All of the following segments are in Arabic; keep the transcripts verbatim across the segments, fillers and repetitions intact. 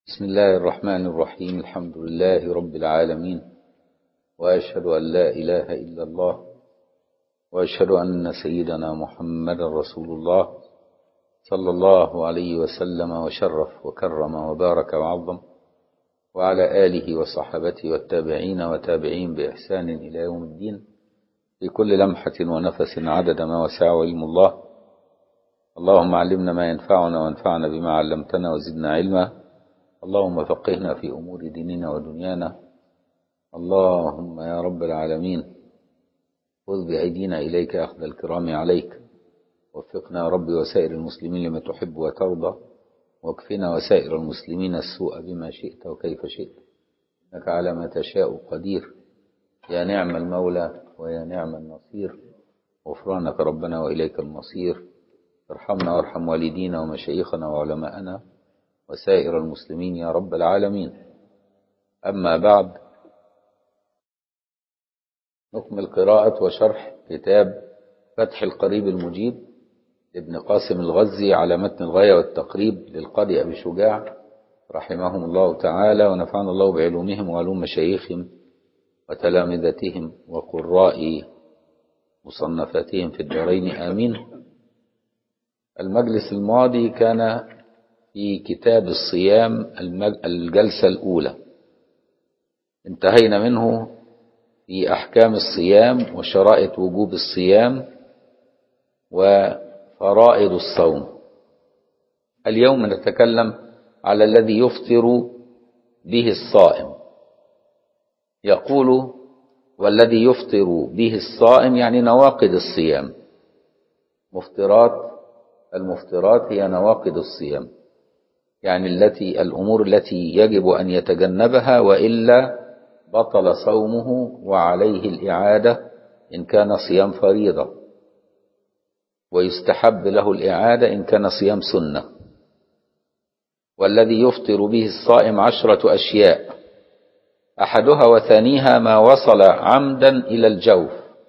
بسم الله الرحمن الرحيم. الحمد لله رب العالمين، وأشهد أن لا إله إلا الله، وأشهد أن سيدنا محمد رسول الله صلى الله عليه وسلم وشرف وكرم وبارك وعظم، وعلى آله وصحبته والتابعين وتابعين بإحسان إلى يوم الدين، في كل لمحة ونفس عدد ما وسع علم الله. اللهم علمنا ما ينفعنا وانفعنا بما علمتنا وزدنا علما. اللهم فقهنا في أمور ديننا ودنيانا. اللهم يا رب العالمين خذ بأيدينا إليك أخذ الكرام عليك. وفقنا يا رب وسائر المسلمين لما تحب وترضى، واكفنا وسائر المسلمين السوء بما شئت وكيف شئت، إنك على ما تشاء قدير. يا نعم المولى ويا نعم النصير. غفرانك ربنا وإليك المصير. ارحمنا وارحم والدينا ومشايخنا وعلماءنا وسائر المسلمين يا رب العالمين. أما بعد، نكمل قراءة وشرح كتاب فتح القريب المجيب لابن قاسم الغزي على متن الغاية والتقريب للقاضي أبي شجاع رحمهم الله تعالى، ونفعنا الله بعلومهم وعلوم مشايخهم وتلامذتهم وقراء مصنفاتهم في الدارين آمين. المجلس الماضي كان في كتاب الصيام الجلسة الأولى، انتهينا منه في أحكام الصيام وشرائط وجوب الصيام وفرائض الصوم. اليوم نتكلم على الذي يفطر به الصائم. يقول: والذي يفطر به الصائم، يعني نواقض الصيام. مفطرات المفطرات هي نواقض الصيام، يعني التي الأمور التي يجب أن يتجنبها، وإلا بطل صومه وعليه الإعادة إن كان صيام فريضة، ويستحب له الإعادة إن كان صيام سنة. والذي يفطر به الصائم عشرة أشياء، أحدها وثانيها ما وصل عمدا إلى الجوف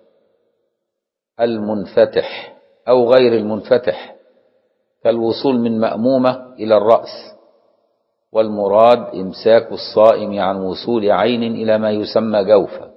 المنفتح أو غير المنفتح، كالوصول من مأمومة إلى الرأس، والمراد إمساك الصائم عن وصول عين إلى ما يسمى جوفا.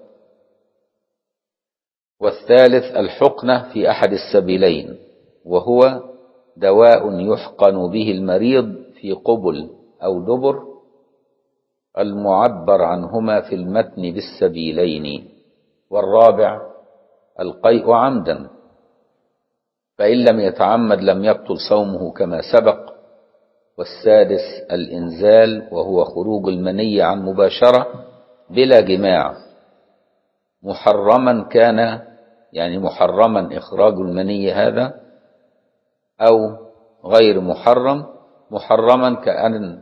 والثالث الحقنة في أحد السبيلين، وهو دواء يحقن به المريض في قبل أو دبر، المعبر عنهما في المتن بالسبيلين. والرابع القيء عمدا، فإن لم يتعمد لم يبطل صومه كما سبق. والسادس الإنزال، وهو خروج المني عن مباشرة بلا جماع، محرما كان، يعني محرما إخراج المني هذا، أو غير محرم. محرما كأن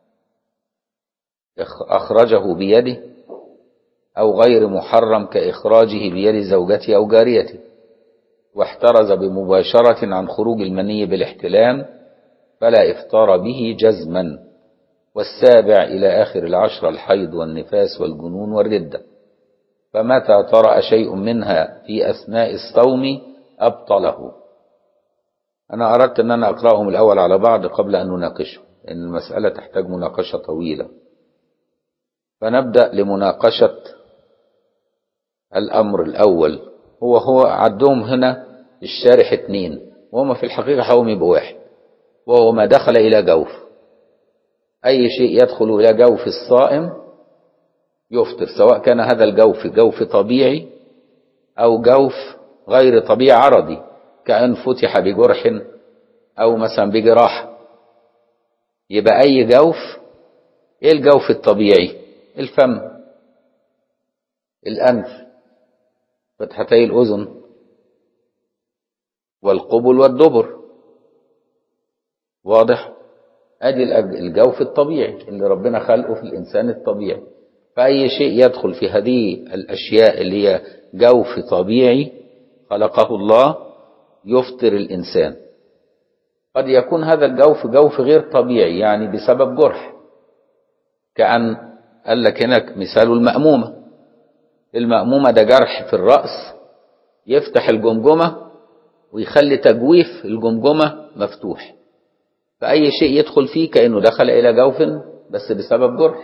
أخرجه بيده، أو غير محرم كإخراجه بيد زوجته أو جاريته. واحترز بمباشرة عن خروج المني بالاحتلام، فلا إفطار به جزما. والسابع إلى آخر العشر الحيض والنفاس والجنون والردة، فمتى طرأ شيء منها في أثناء الصوم أبطله. أنا أردت أن أنا أقرأهم الأول على بعض قبل أن نناقشه، لأن المسألة تحتاج مناقشة طويلة. فنبدأ لمناقشة الأمر الأول. هو هو عدهم هنا الشارح اتنين، وهم في الحقيقة حاولوا يبقوا واحد، وهو ما دخل إلى جوف. أي شيء يدخل إلى جوف الصائم يفطر، سواء كان هذا الجوف جوف طبيعي أو جوف غير طبيعي عرضي، كأن فتح بجرح أو مثلا بجراحة. يبقى أي جوف. إيه الجوف الطبيعي؟ الفم، الأنف، فتحتي الأذن، والقبل والدبر. واضح؟ أدي الجوف الطبيعي اللي ربنا خلقه في الإنسان الطبيعي. فأي شيء يدخل في هذه الأشياء اللي هي جوف طبيعي خلقه الله يفطر الإنسان. قد يكون هذا الجوف جوف غير طبيعي، يعني بسبب جرح، كأن قال لك هناك مثال المأمومة. المأمومة ده جرح في الرأس يفتح الجمجمة ويخلي تجويف الجمجمة مفتوح، فأي شيء يدخل فيه كأنه دخل إلى جوف بس بسبب جرح.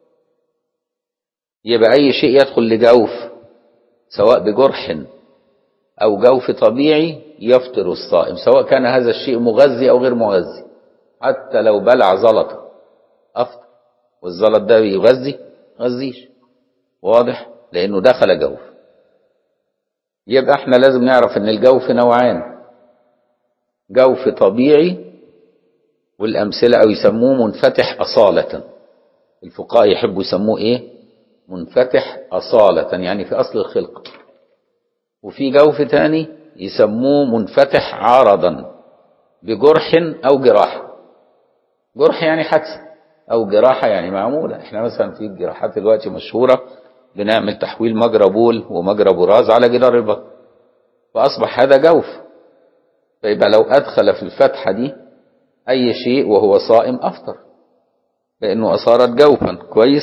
يبقى أي شيء يدخل لجوف سواء بجرح أو جوف طبيعي يفطر الصائم، سواء كان هذا الشيء مغذي أو غير مغذي. حتى لو بلع زلطة أفطر، والزلط ده يغذي غذيش، واضح؟ لأنه دخل جوف. يبقى احنا لازم نعرف ان الجوف نوعان، جوف طبيعي والأمثلة أو يسموه منفتح أصالة. الفقهاء يحبوا يسموه إيه؟ منفتح أصالة، يعني في أصل الخلق. وفي جوف تاني يسموه منفتح عارضا بجرح أو جراحة. جرح يعني حادثة، أو جراحة يعني معمولة. احنا مثلا في الجراحات دلوقتي مشهورة بنعمل تحويل مجرى بول ومجرى براز على جدار البطن، فأصبح هذا جوف. فيبقى لو أدخل في الفتحة دي أي شيء وهو صائم أفطر، لأنه أصارت جوفا. كويس؟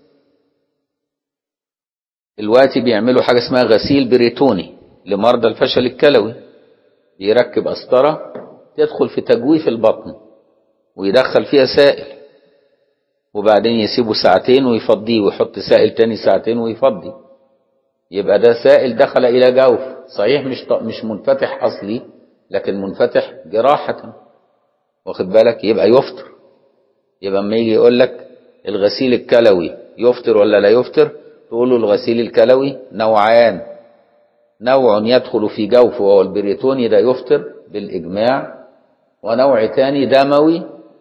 الوقت بيعملوا حاجة اسمها غسيل بريتوني لمرضى الفشل الكلوي، يركب قسطرة تدخل في تجويف البطن ويدخل فيها سائل، وبعدين يسيبه ساعتين ويفضيه ويحط سائل تاني ساعتين ويفضي. يبقى ده سائل دخل إلى جوف، صحيح مش مش منفتح أصلي، لكن منفتح جراحة، واخد بالك؟ يبقى يفطر. يبقى اما يجي يقول لك الغسيل الكلوي يفطر ولا لا يفطر، تقول له الغسيل الكلوي نوعان، نوع يدخل في جوف وهو البريتوني ده يفطر بالإجماع، ونوع تاني دموي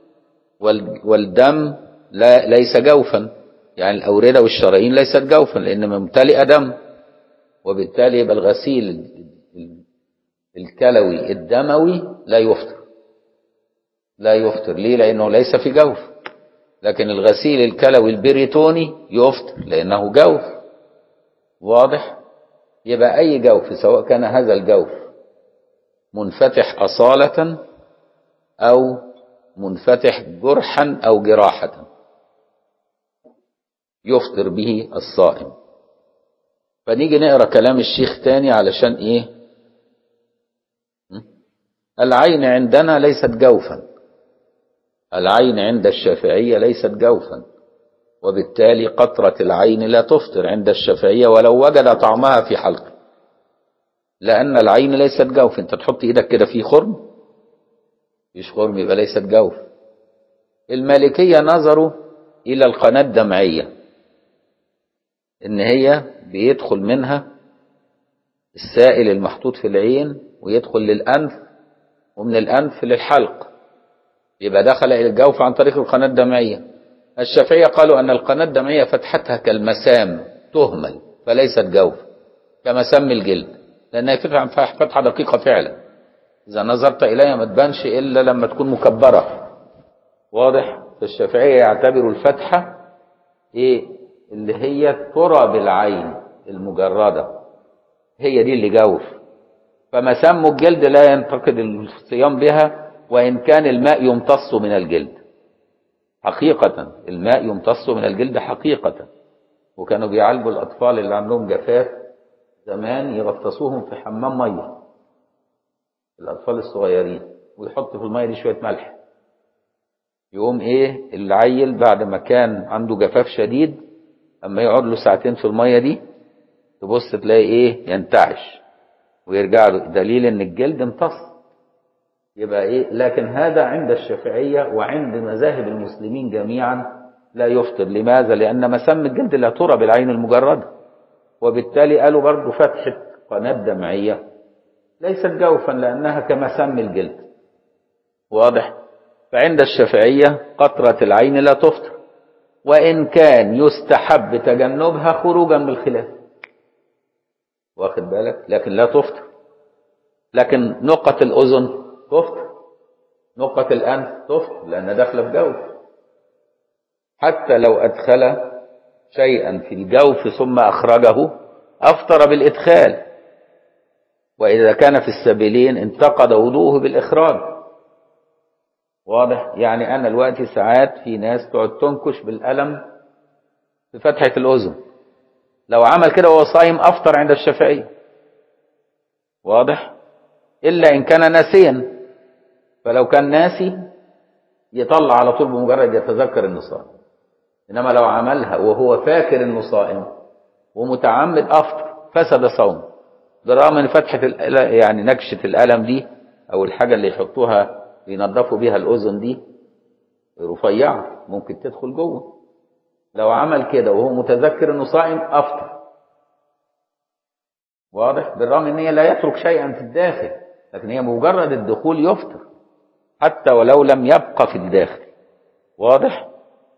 والدم لا ليس جوفا، يعني الأوردة والشرايين ليست جوفا لأن ممتلئة دم، وبالتالي يبقى الغسيل الكلوي الدموي لا يفطر. لا يفطر ليه؟ لأنه ليس في جوف. لكن الغسيل الكلوي البريتوني يفطر لأنه جوف، واضح؟ يبقى أي جوف سواء كان هذا الجوف منفتح أصالة أو منفتح جرحا أو جراحة يفطر به الصائم. فنيجي نقرأ كلام الشيخ تاني علشان إيه؟ العين عندنا ليست جوفا، العين عند الشافعية ليست جوفا، وبالتالي قطرة العين لا تفطر عند الشافعية ولو وجد طعمها في حلقه، لأن العين ليست جوف. انت تحط ايدك كده في خرم، فيش خرم، يبقى ليست جوف. المالكية نظروا إلى القناة الدمعية إن هي بيدخل منها السائل المحطوط في العين ويدخل للأنف، ومن الأنف للحلق، يبقى دخل إلى الجوف عن طريق القناة الدمعية. الشافعية قالوا أن القناة الدمعية فتحتها كالمسام تهمل فليست جوف، كمسام الجلد، لأنها فتحة دقيقة فعلا، إذا نظرت إليها ما تبانش إلا لما تكون مكبرة، واضح؟ فالشافعية يعتبروا الفتحة إيه؟ اللي هي ترى بالعين المجردة، هي دي اللي جوف. فمسام الجلد لا ينتقد الصيام بها، وإن كان الماء يمتص من الجلد حقيقة، الماء يمتص من الجلد حقيقة. وكانوا بيعالجوا الأطفال اللي عندهم جفاف زمان يغطسوهم في حمام مية، الأطفال الصغيرين، ويحط في المية دي شوية ملح، يقوم إيه العيل بعد ما كان عنده جفاف شديد أما يقعد له ساعتين في المية دي تبص تلاقي إيه ينتعش ويرجع له، دليل إن الجلد امتص. يبقى إيه؟ لكن هذا عند الشافعية وعند مذاهب المسلمين جميعا لا يفطر. لماذا؟ لأن مسام الجلد لا ترى بالعين المجردة، وبالتالي قالوا برضو فتحة قناة دمعية ليست جوفا لأنها كمسام الجلد، واضح؟ فعند الشافعية قطرة العين لا تفطر، وإن كان يستحب تجنبها خروجا بالخلاف، واخد بالك؟ لكن لا تفطر. لكن نقط الأذن تفطر، نقط الأنف تفطر لأن داخله في جوف. حتى لو أدخل شيئا في الجوف ثم أخرجه أفطر بالإدخال، وإذا كان في السبيلين انتقد وضوءه بالإخراج، واضح؟ يعني أنا الوقت ساعات في ناس تقعد تنكش بالألم في فتحة الأذن، لو عمل كده وهو صايم أفطر عند الشافعية، واضح؟ إلا إن كان ناسيا، فلو كان ناسي يطلع على طول بمجرد يتذكر إنه صايم، انما لو عملها وهو فاكر انه صائم ومتعمد افطر فسد صوم، بالرغم ان فتحه يعني نكشه القلم دي او الحاجه اللي يحطوها ينظفوا بيها الاذن دي رفيعه ممكن تدخل جوه، لو عمل كده وهو متذكر انه صائم افطر. واضح؟ بالرغم ان هي لا يترك شيئا في الداخل، لكن هي مجرد الدخول يفطر حتى ولو لم يبقى في الداخل. واضح؟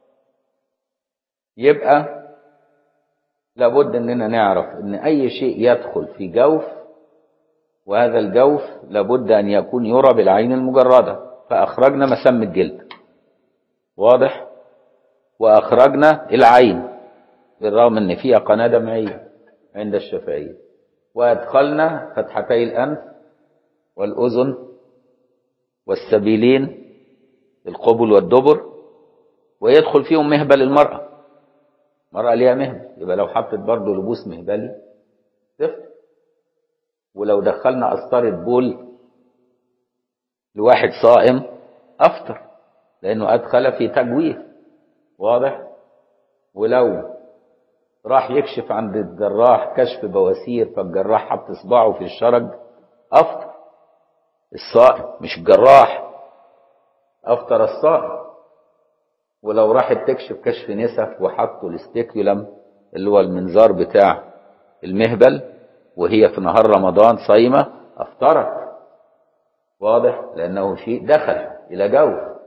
يبقى لابد اننا نعرف ان اي شيء يدخل في جوف، وهذا الجوف لابد ان يكون يرى بالعين المجردة، فاخرجنا مسام الجلد. واضح؟ واخرجنا العين بالرغم ان فيها قناة دمعية عند الشافعية، وادخلنا فتحتي الانف والاذن والسبيلين القبل والدبر، ويدخل فيهم مهبل المرأة. المرأة ليها مهبل، يبقى لو حطت برضه لبوس مهبلي تفطر. ولو دخلنا قسطرة بول لواحد صائم افطر لانه ادخل في تجويف. واضح؟ ولو راح يكشف عند الجراح كشف بواسير فالجراح حط اصبعه في الشرج افطر الصائم مش الجراح، افطر الصائم. ولو راحت تكشف كشف نسا وحطوا الاستيكيولم اللي هو المنظار بتاع المهبل وهي في نهار رمضان صايمه افطرت. واضح؟ لانه شيء دخل الى جوف.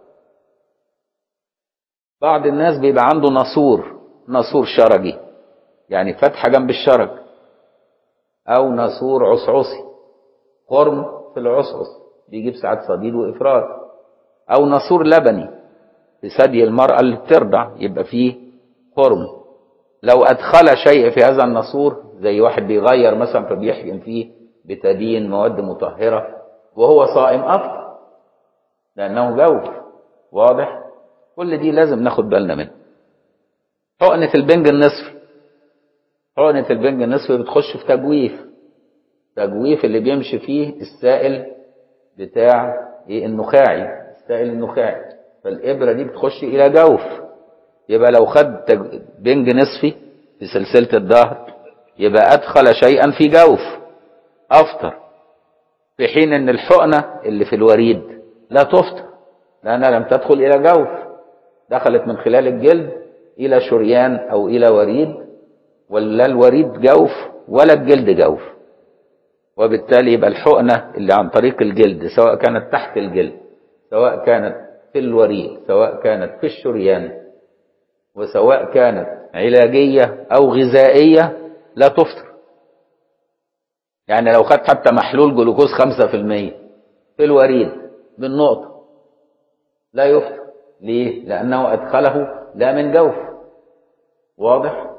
بعض الناس بيبقى عنده ناسور، ناسور شرجي يعني فتحه جنب الشرج، او ناسور عصعصي خرم في العصعص بيجيب ساعات صديد وافراط، او ناسور لبني في ثدي المرأة اللي بترضع يبقى فيه خرم. لو ادخل شيء في هذا الناسور زي واحد بيغير مثلا فبيحقن فيه بتادين مواد مطهرة وهو صائم افطر لانه جوف. واضح؟ كل دي لازم ناخد بالنا منها. حقنة البنج النصفي، حقنة البنج النصفي بتخش في تجويف، تجويف اللي بيمشي فيه السائل بتاع ايه النخاعي، السائل النخاعي، فالإبرة دي بتخش إلى جوف. يبقى لو خد بنج نصفي في سلسلة الظهر يبقى أدخل شيئا في جوف أفطر، في حين أن الحقنة اللي في الوريد لا تفطر لأنها لم تدخل إلى جوف، دخلت من خلال الجلد إلى شريان أو إلى وريد، ولا الوريد جوف ولا الجلد جوف. وبالتالي يبقى الحقنة اللي عن طريق الجلد سواء كانت تحت الجلد سواء كانت في الوريد سواء كانت في الشريان وسواء كانت علاجية أو غذائية لا تفطر. يعني لو خدت حتى محلول جلوكوز خمسة في المية في الوريد بالنقطة لا يفطر. ليه؟ لأنه أدخله لا من جوف. واضح؟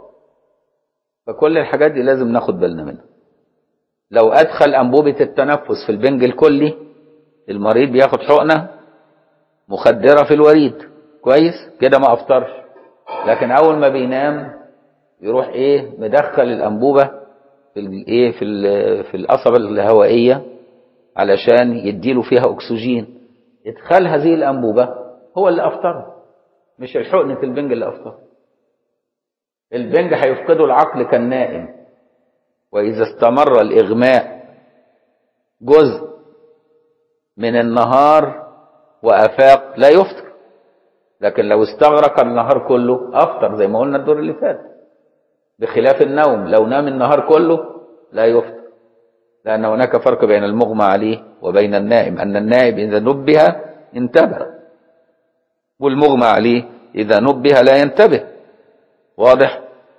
فكل الحاجات دي لازم ناخد بالنا منها. لو أدخل أنبوبة التنفس في البنج الكلي المريض بياخد حقنة مخدرة في الوريد كويس كده ما أفطرش، لكن أول ما بينام يروح إيه مدخل الأنبوبة في الإيه في في القصبة الهوائية علشان يديله فيها أكسجين، إدخال هذه الأنبوبة هو اللي أفطره مش الحقنة البنج اللي أفطره. البنج هيفقده العقل كالنائم، وإذا استمر الإغماء جزء من النهار وأفاق لا يفطر، لكن لو استغرق النهار كله أفطر زي ما قلنا الدور اللي فات، بخلاف النوم لو نام النهار كله لا يفطر، لأن هناك فرق بين المغمى عليه وبين النائم، أن النائم إذا نبه انتبه والمغمى عليه إذا نبه لا ينتبه. واضح؟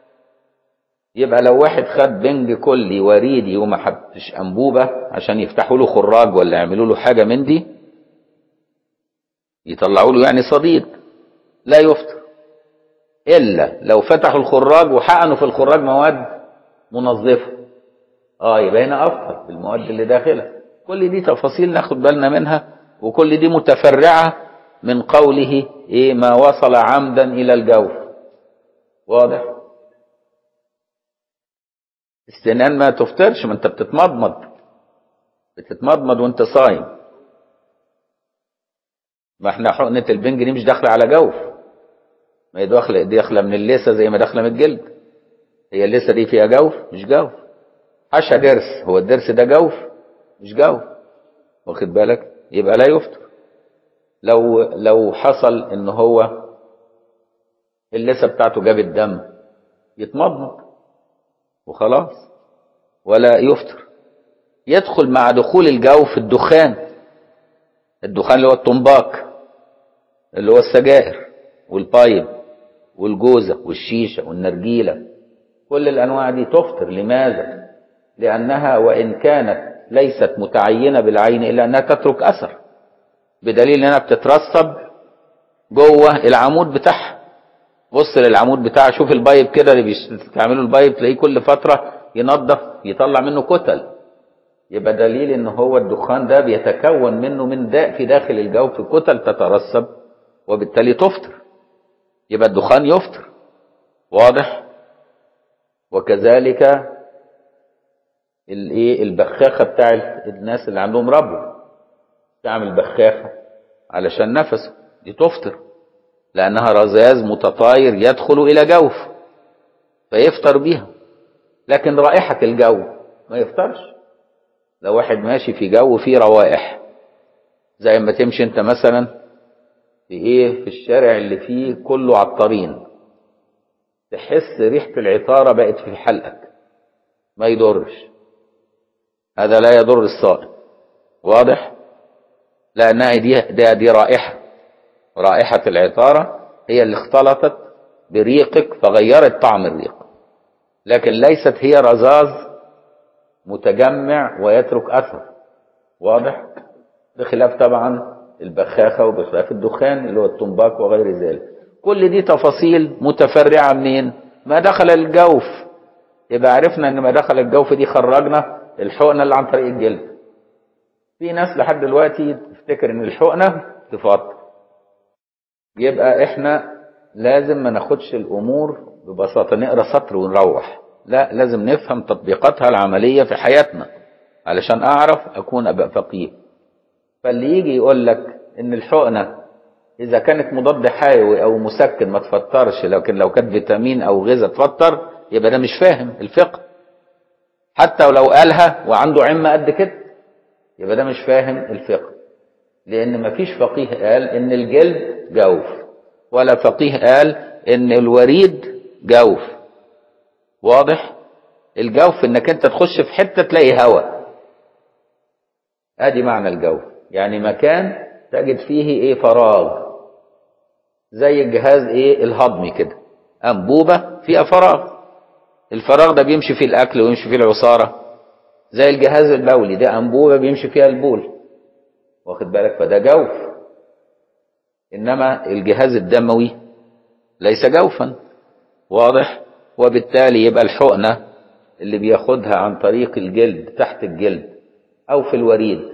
يبقى لو واحد خد بنج كلي وريدي وما حطش أنبوبة عشان يفتحوا له خراج ولا يعملوا له حاجة من دي يطلعوا له يعني صديد لا يفطر، إلا لو فتحوا الخراج وحقنوا في الخراج مواد منظفة اه يبقى هنا أفطر بالمواد اللي داخلها. كل دي تفاصيل ناخد بالنا منها، وكل دي متفرعة من قوله إيه ما وصل عمدا إلى الجوف. واضح؟ السنان ما تفطرش، ما انت بتتمضمض بتتمضمض وانت صايم، ما احنا حقنة البنج دي مش داخله على جوف، ما هي داخله داخله من اللثه زي ما داخله من الجلد. هي اللثه دي فيها جوف؟ مش جوف. حشى ضرس، هو الضرس ده جوف؟ مش جوف. واخد بالك؟ يبقى لا يفطر. لو لو حصل ان هو اللثه بتاعته جابت دم، يتمضمض وخلاص ولا يفطر. يدخل مع دخول الجوف الدخان، الدخان اللي هو التنباك، اللي هو السجائر والبايب والجوزة والشيشة والنرجيلة، كل الأنواع دي تفطر. لماذا؟ لأنها وإن كانت ليست متعينة بالعين إلا أنها تترك أثر، بدليل أنها بتترسب جوه العمود بتاعها. بص للعمود بتاعها، شوف البايب كده اللي بيستعملوا البايب تلاقيه كل فترة ينظف يطلع منه كتل، يبقى دليل ان هو الدخان ده بيتكون منه من داء في داخل الجوف، كتل تترسب وبالتالي تفطر. يبقى الدخان يفطر. واضح؟ وكذلك الايه البخاخه بتاع الناس اللي عندهم ربو، تعمل بخاخه علشان نفسه، دي تفطر لانها رذاذ متطاير يدخل الى جوف فيفطر بيها. لكن رائحه الجو ما يفطرش. لو واحد ماشي في جو فيه روائح، زي ما تمشي انت مثلا في ايه في الشارع اللي فيه كله عطارين، تحس ريحه العطاره بقت في حلقك، ما يضرش، هذا لا يضر الصائم. واضح؟ لانها دي دي, دي رائحه، رائحه العطاره هي اللي اختلطت بريقك فغيرت طعم الريق، لكن ليست هي رذاذ متجمع ويترك اثر. واضح؟ بخلاف طبعا البخاخه وبخلاف الدخان اللي هو التنباك وغير ذلك. كل دي تفاصيل متفرعه منين؟ ما دخل الجوف. يبقى عرفنا ان ما دخل الجوف دي خرجنا الحقنه اللي عن طريق الجلد. في ناس لحد دلوقتي تفتكر ان الحقنه تفطر. يبقى احنا لازم ما ناخدش الامور ببساطه نقرا سطر ونروح، لا، لازم نفهم تطبيقاتها العمليه في حياتنا علشان اعرف اكون ابقى فقيه. فاللي يجي يقول لك ان الحقنه اذا كانت مضاد حيوي او مسكن ما تفطرش، لكن لو كانت فيتامين او غذاء تفطر، يبقى ده مش فاهم الفقه. حتى ولو قالها وعنده عمه قد كده، يبقى ده مش فاهم الفقه. لان مفيش فقيه قال ان الجلد جوف، ولا فقيه قال ان الوريد جوف. واضح؟ الجوف انك انت تخش في حته تلاقي هواء، ادي معنى الجوف، يعني مكان تجد فيه ايه فراغ، زي الجهاز ايه الهضمي كده، انبوبه فيها فراغ، الفراغ ده بيمشي فيه الاكل ويمشي فيه العصاره. زي الجهاز البولي ده انبوبه بيمشي فيها البول، واخد بالك؟ فده جوف. انما الجهاز الدموي ليس جوفا. واضح؟ وبالتالي يبقى الحقنه اللي بياخدها عن طريق الجلد تحت الجلد او في الوريد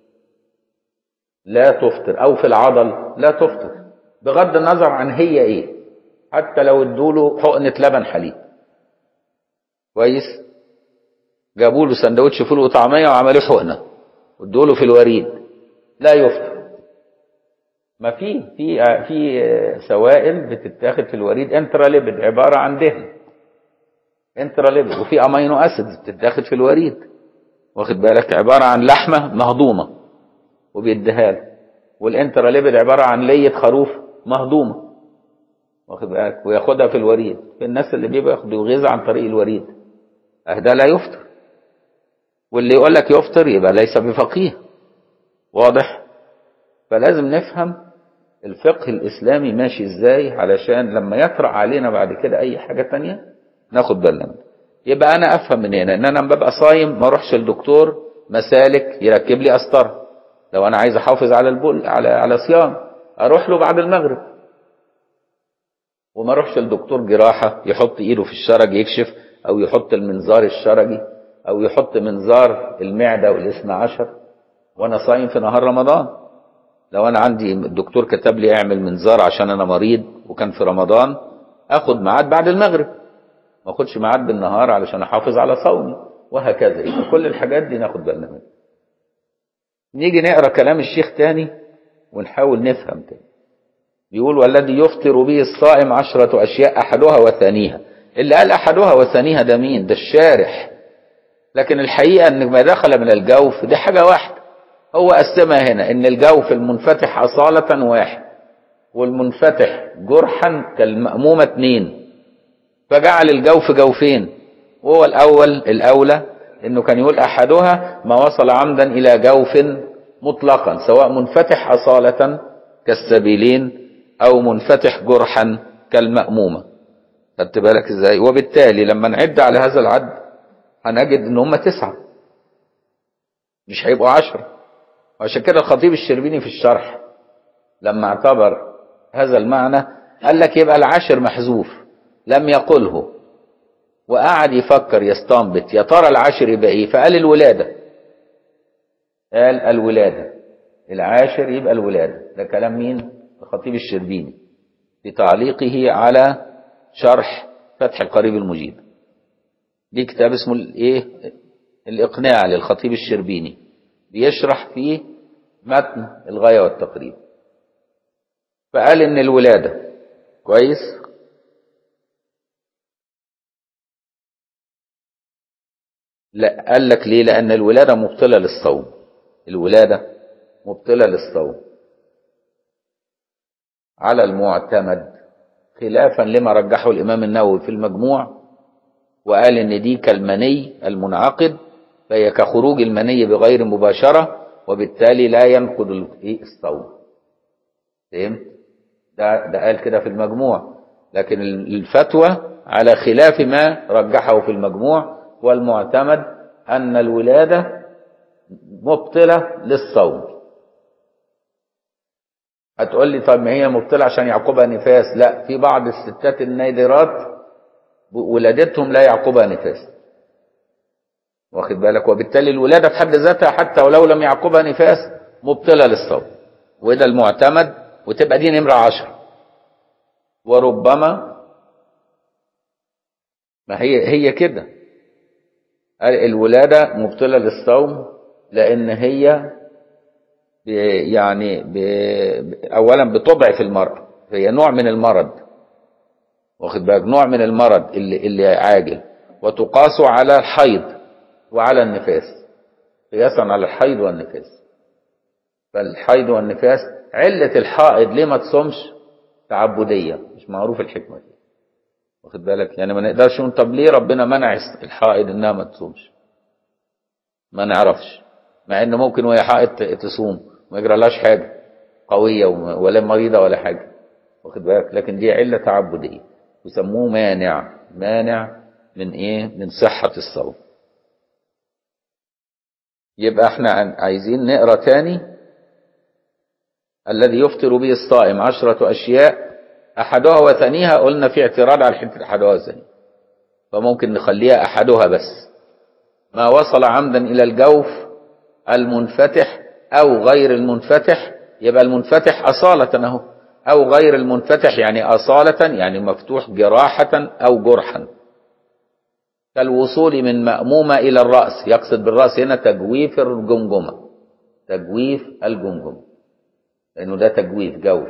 لا تفطر، او في العضل لا تفطر، بغض النظر عن هي ايه. حتى لو ادوله حقنه لبن حليب كويس، جابوا له سندوتش فول وطعميه وعملوا حقنه وادوله في الوريد، لا يفطر. ما في في في سوائل بتتاخد في الوريد انتراليبيد، عباره عن دهن انتراليبيد، وفي امينو اسيدز بتتاخد في الوريد، واخد بالك؟ عباره عن لحمه مهضومه وبيديها له، والانتراليبيد عباره عن ليه خروف مهضومه، واخد بالك؟ وياخدها في الوريد. في الناس اللي بياخدوا غذاء عن طريق الوريد، ده لا يفطر. واللي يقول لك يفطر يبقى ليس بفقيه. واضح؟ فلازم نفهم الفقه الاسلامي ماشي ازاي علشان لما يطرأ علينا بعد كده اي حاجه تانية ناخد بالنا منها. يبقى انا افهم من هنا ان انا لما ببقى صايم ما اروحش للدكتور مسالك يركب لي قسطره. لو انا عايز احافظ على البول على على صيام اروح له بعد المغرب، وما اروحش لدكتور جراحه يحط ايده في الشرج يكشف، او يحط المنظار الشرجي، او يحط منظار المعده والاثنى عشر وانا صايم في نهار رمضان. لو انا عندي الدكتور كتب لي اعمل منظار عشان انا مريض وكان في رمضان، اخد ميعاد بعد المغرب، ما اخدش ميعاد بالنهار علشان احافظ على صومي، وهكذا. يبقى كل الحاجات دي ناخد بالنا منها. نيجي نقرا كلام الشيخ تاني ونحاول نفهم تاني. بيقول والذي يفطر به الصائم عشرة أشياء أحدها وثانيها. اللي قال أحدها وثانيها ده مين؟ ده الشارح. لكن الحقيقة أن ما دخل من الجوف دي حاجة واحدة. هو قسمها هنا ان الجوف المنفتح أصالة واحد والمنفتح جرحا كالمأمومة اتنين، فجعل الجوف جوفين. وهو الأول الأولى انه كان يقول أحدها ما وصل عمدا إلى جوف مطلقا، سواء منفتح أصالة كالسبيلين أو منفتح جرحا كالمأمومة. خدت بالك ازاي؟ وبالتالي لما نعد على هذا العد هنجد ان هم تسعة مش هيبقوا عشرة. وعشان كده الخطيب الشربيني في الشرح لما اعتبر هذا المعنى قال لك يبقى العاشر محذوف، لم يقله، وقعد يفكر يستنبط يا ترى العاشر يبقى ايه، فقال الولادة. قال الولادة العاشر يبقى الولادة. ده كلام مين؟ الخطيب الشربيني في تعليقه على شرح فتح القريب المجيب. ليه كتاب اسمه الايه الإقناع للخطيب الشربيني، بيشرح فيه متن الغاية والتقريب. فقال ان الولادة كويس لا، قال لك ليه؟ لأن الولادة مبطلة للصوم. الولادة مبطلة للصوم على المعتمد، خلافا لما رجحه الإمام النووي في المجموع، وقال إن دي كالمني المنعقد، فهي كخروج المني بغير مباشرة، وبالتالي لا ينقض الصوم. فهمت؟ ده, ده قال كده في المجموع. لكن الفتوى على خلاف ما رجحه في المجموع، والمعتمد أن الولادة مبطلة للصوم. هتقول لي طب ما هي مبطلة عشان يعقبها نفاس. لا، في بعض الستات النادرات ولادتهم لا يعقبها نفاس، واخد بالك؟ وبالتالي الولادة في حد ذاتها حتى ولو لم يعقبها نفاس مبطلة للصوم، وده المعتمد، وتبقى دي نمرة عشر. وربما ما هي هي كده الولادة مبطلة للصوم لأن هي يعني أولا بتضعف المرأة، هي نوع من المرض، واخد بالك؟ نوع من المرض اللي, اللي عاجل، وتقاس على الحيض وعلى النفاس، قياسا على الحيض والنفاس. فالحيض والنفاس، علة الحائض ليه ما تصومش؟ تعبدية، مش معروف الحكمة دي، واخد بالك؟ يعني ما نقدرش نقول طب ليه ربنا منع الحائض انها ما تصومش، ما نعرفش، مع ان ممكن وهي حائض تصوم ما يجرالهاش حاجة قوية ولا مريضة ولا حاجة، واخد بالك؟ لكن دي علة تعبدية، يسموه مانع، مانع من ايه؟ من صحة الصوم. يبقى احنا عايزين نقرأ تاني الذي يفطر به الصائم عشرة أشياء أحدها وثانيها. قلنا في اعتراض على حتة أحدها وثانيها، فممكن نخليها أحدها بس ما وصل عمدا إلى الجوف المنفتح أو غير المنفتح. يبقى المنفتح أصالة أهو، أو غير المنفتح يعني أصالة يعني مفتوح جراحة أو جرحا، كالوصول من مأمومة إلى الرأس. يقصد بالرأس هنا تجويف الجمجمة، تجويف الجمجمة، لأنه ده تجويف جوف.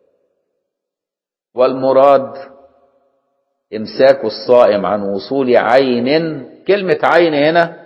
والمراد إمساك الصائم عن وصول عين. كلمة عين هنا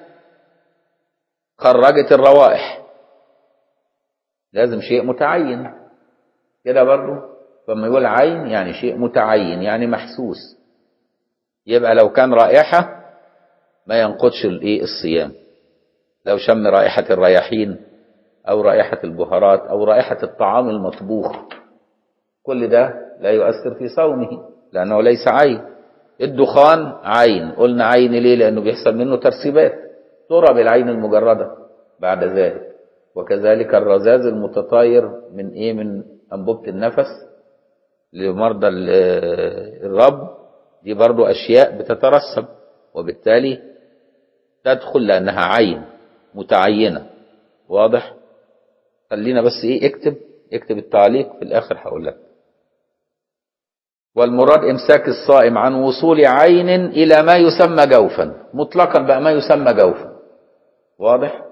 خرجت الروائح، لازم شيء متعين كده برضو. فما يقول عين يعني شيء متعين يعني محسوس، يبقى لو كان رائحة ما ينقضش الايه الصيام. لو شم رائحة الرياحين أو رائحة البهارات أو رائحة الطعام المطبوخ، كل ده لا يؤثر في صومه لأنه ليس عين. الدخان عين، قلنا عين ليه؟ لأنه بيحصل منه ترسيبات ترى بالعين المجردة بعد ذلك. وكذلك الرذاذ المتطاير من إيه؟ من أنبوبة النفس لمرضى الرب، دي برضو أشياء بتترسب وبالتالي تدخل لأنها عين متعينة. واضح؟ خلينا بس إيه، اكتب اكتب التعليق في الآخر هقول لك. والمراد إمساك الصائم عن وصول عين إلى ما يسمى جوفا، مطلقا بقى ما يسمى جوفا. واضح؟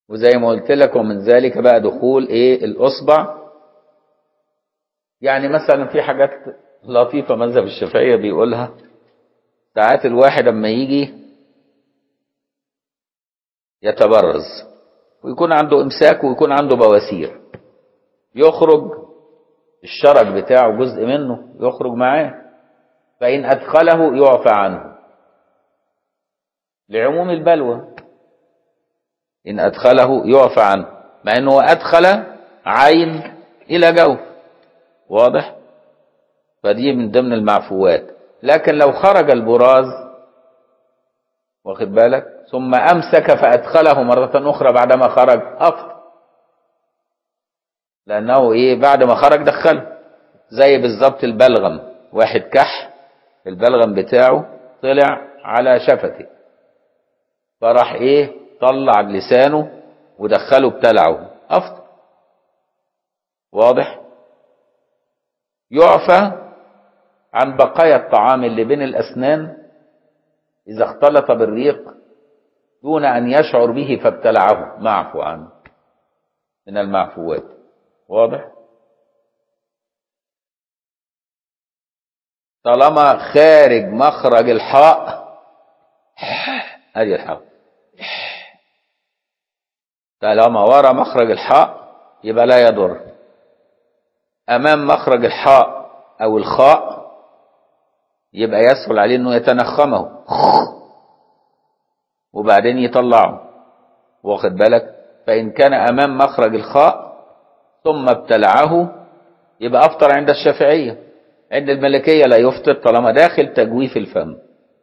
وزي ما قلت لك ومن ذلك بقى دخول ايه الاصبع. يعني مثلا في حاجات لطيفة مذهب الشافعية بيقولها، ساعات الواحد اما يجي يتبرز ويكون عنده امساك ويكون عنده بواسير، يخرج الشرج بتاعه جزء منه يخرج معاه، فإن أدخله يعفى عنه لعموم البلوى. إن أدخله يعفى عنه، مع أنه أدخل عين إلى جوف، واضح؟ فدي من ضمن المعفوات. لكن لو خرج البراز، واخد بالك، ثم أمسك فأدخله مرة أخرى بعدما خرج، أفضل، لأنه إيه بعد ما خرج دخله. زي بالظبط البلغم، واحد كح البلغم بتاعه طلع على شفته، فراح إيه طلع بلسانه ودخله ابتلعه، أفضل، واضح؟ يعفى عن بقايا الطعام اللي بين الأسنان إذا اختلط بالريق دون أن يشعر به فابتلعه، معفو عنه، من المعفوات، واضح؟ طالما خارج مخرج الحاء، ادي الحاء، طالما ورا مخرج الحاء يبقى لا يضر. امام مخرج الحاء او الخاء يبقى يسهل عليه انه يتنخمه وبعدين يطلعه، واخد بالك؟ فان كان امام مخرج الخاء ثم ابتلعه يبقى افطر عند الشافعية. عند المالكية لا يفطر طالما داخل تجويف الفم،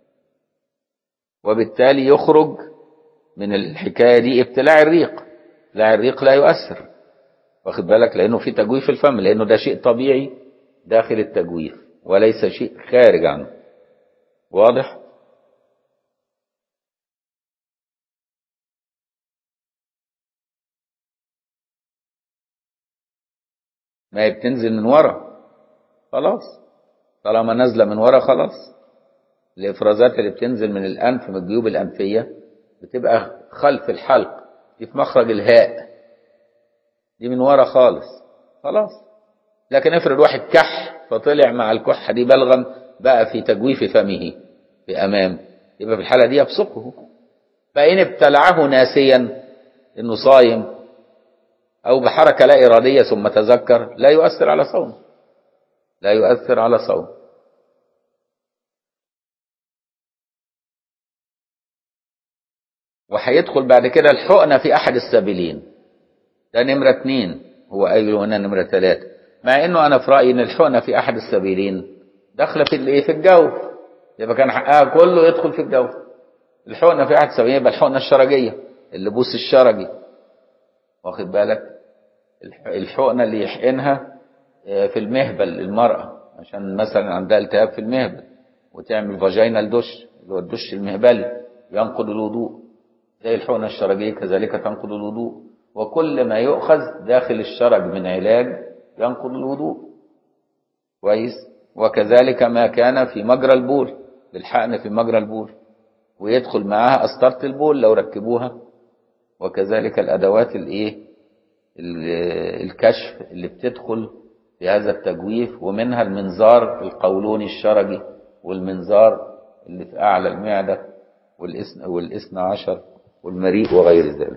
وبالتالي يخرج من الحكاية دي ابتلاع الريق. ابتلاع الريق لا يؤثر، واخد بالك، لأنه في تجويف الفم، لأنه ده شيء طبيعي داخل التجويف وليس شيء خارج عنه، واضح؟ ما هي بتنزل من ورا خلاص، طالما نازلة من ورا خلاص. الإفرازات اللي بتنزل من الأنف من الجيوب الأنفية بتبقى خلف الحلق، دي في مخرج الهاء، دي من ورا خالص خلاص. لكن افرض واحد كح فطلع مع الكحة دي بلغم بقى في تجويف فمه في أمام، يبقى في الحالة دي يبصقه. فإن ابتلعه ناسيا إنه صايم أو بحركة لا إرادية ثم تذكر لا يؤثر على صومه، لا يؤثر على صومه. وهيدخل بعد كده الحقنة في أحد السبيلين، ده نمرة اتنين، هو قايله هنا نمرة تلاتة، مع إنه أنا في رأيي إن الحقنة في أحد السبيلين داخلة في الإيه في الجوف، يبقى كان حقها كله يدخل في الجوف. الحقنة في أحد السبيلين يبقى الحقنة الشرجية، اللبوس الشرجي، واخد بالك؟ الحقنة اللي يحقنها في المهبل المرأة عشان مثلا عندها التهاب في المهبل وتعمل فاجينال دوش، اللي هو الدش المهبلي ينقض الوضوء، زي الحقنة الشرجية كذلك تنقض الوضوء. وكل ما يؤخذ داخل الشرج من علاج ينقض الوضوء، كويس؟ وكذلك ما كان في مجرى البول، بالحقن في مجرى البول، ويدخل معاها قسطرة البول لو ركبوها، وكذلك الأدوات الايه الكشف اللي بتدخل في هذا التجويف، ومنها المنظار القولوني الشرجي والمنظار اللي في أعلى المعدة والإثنى والإثنى عشر والمريء وغير ذلك.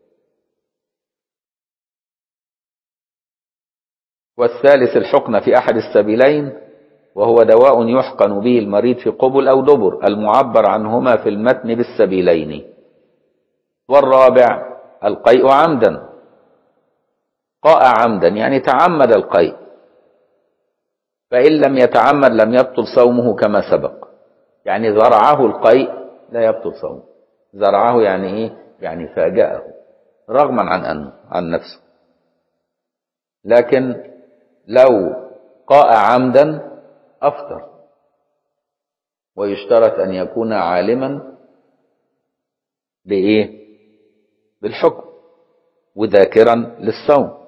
والثالث الحقن في أحد السبيلين، وهو دواء يحقن به المريض في قبل أو دبر المعبر عنهما في المتن بالسبيلين. والرابع القيء عمدا، قاء عمدا يعني تعمد القيء، فإن لم يتعمد لم يبطل صومه كما سبق. يعني زرعه القيء لا يبطل صومه، زرعه يعني إيه؟ يعني فاجأه رغما عن أنه عن نفسه. لكن لو قاء عمدا أفطر، ويشترط أن يكون عالما بإيه؟ بالحكم وذاكرا للصوم.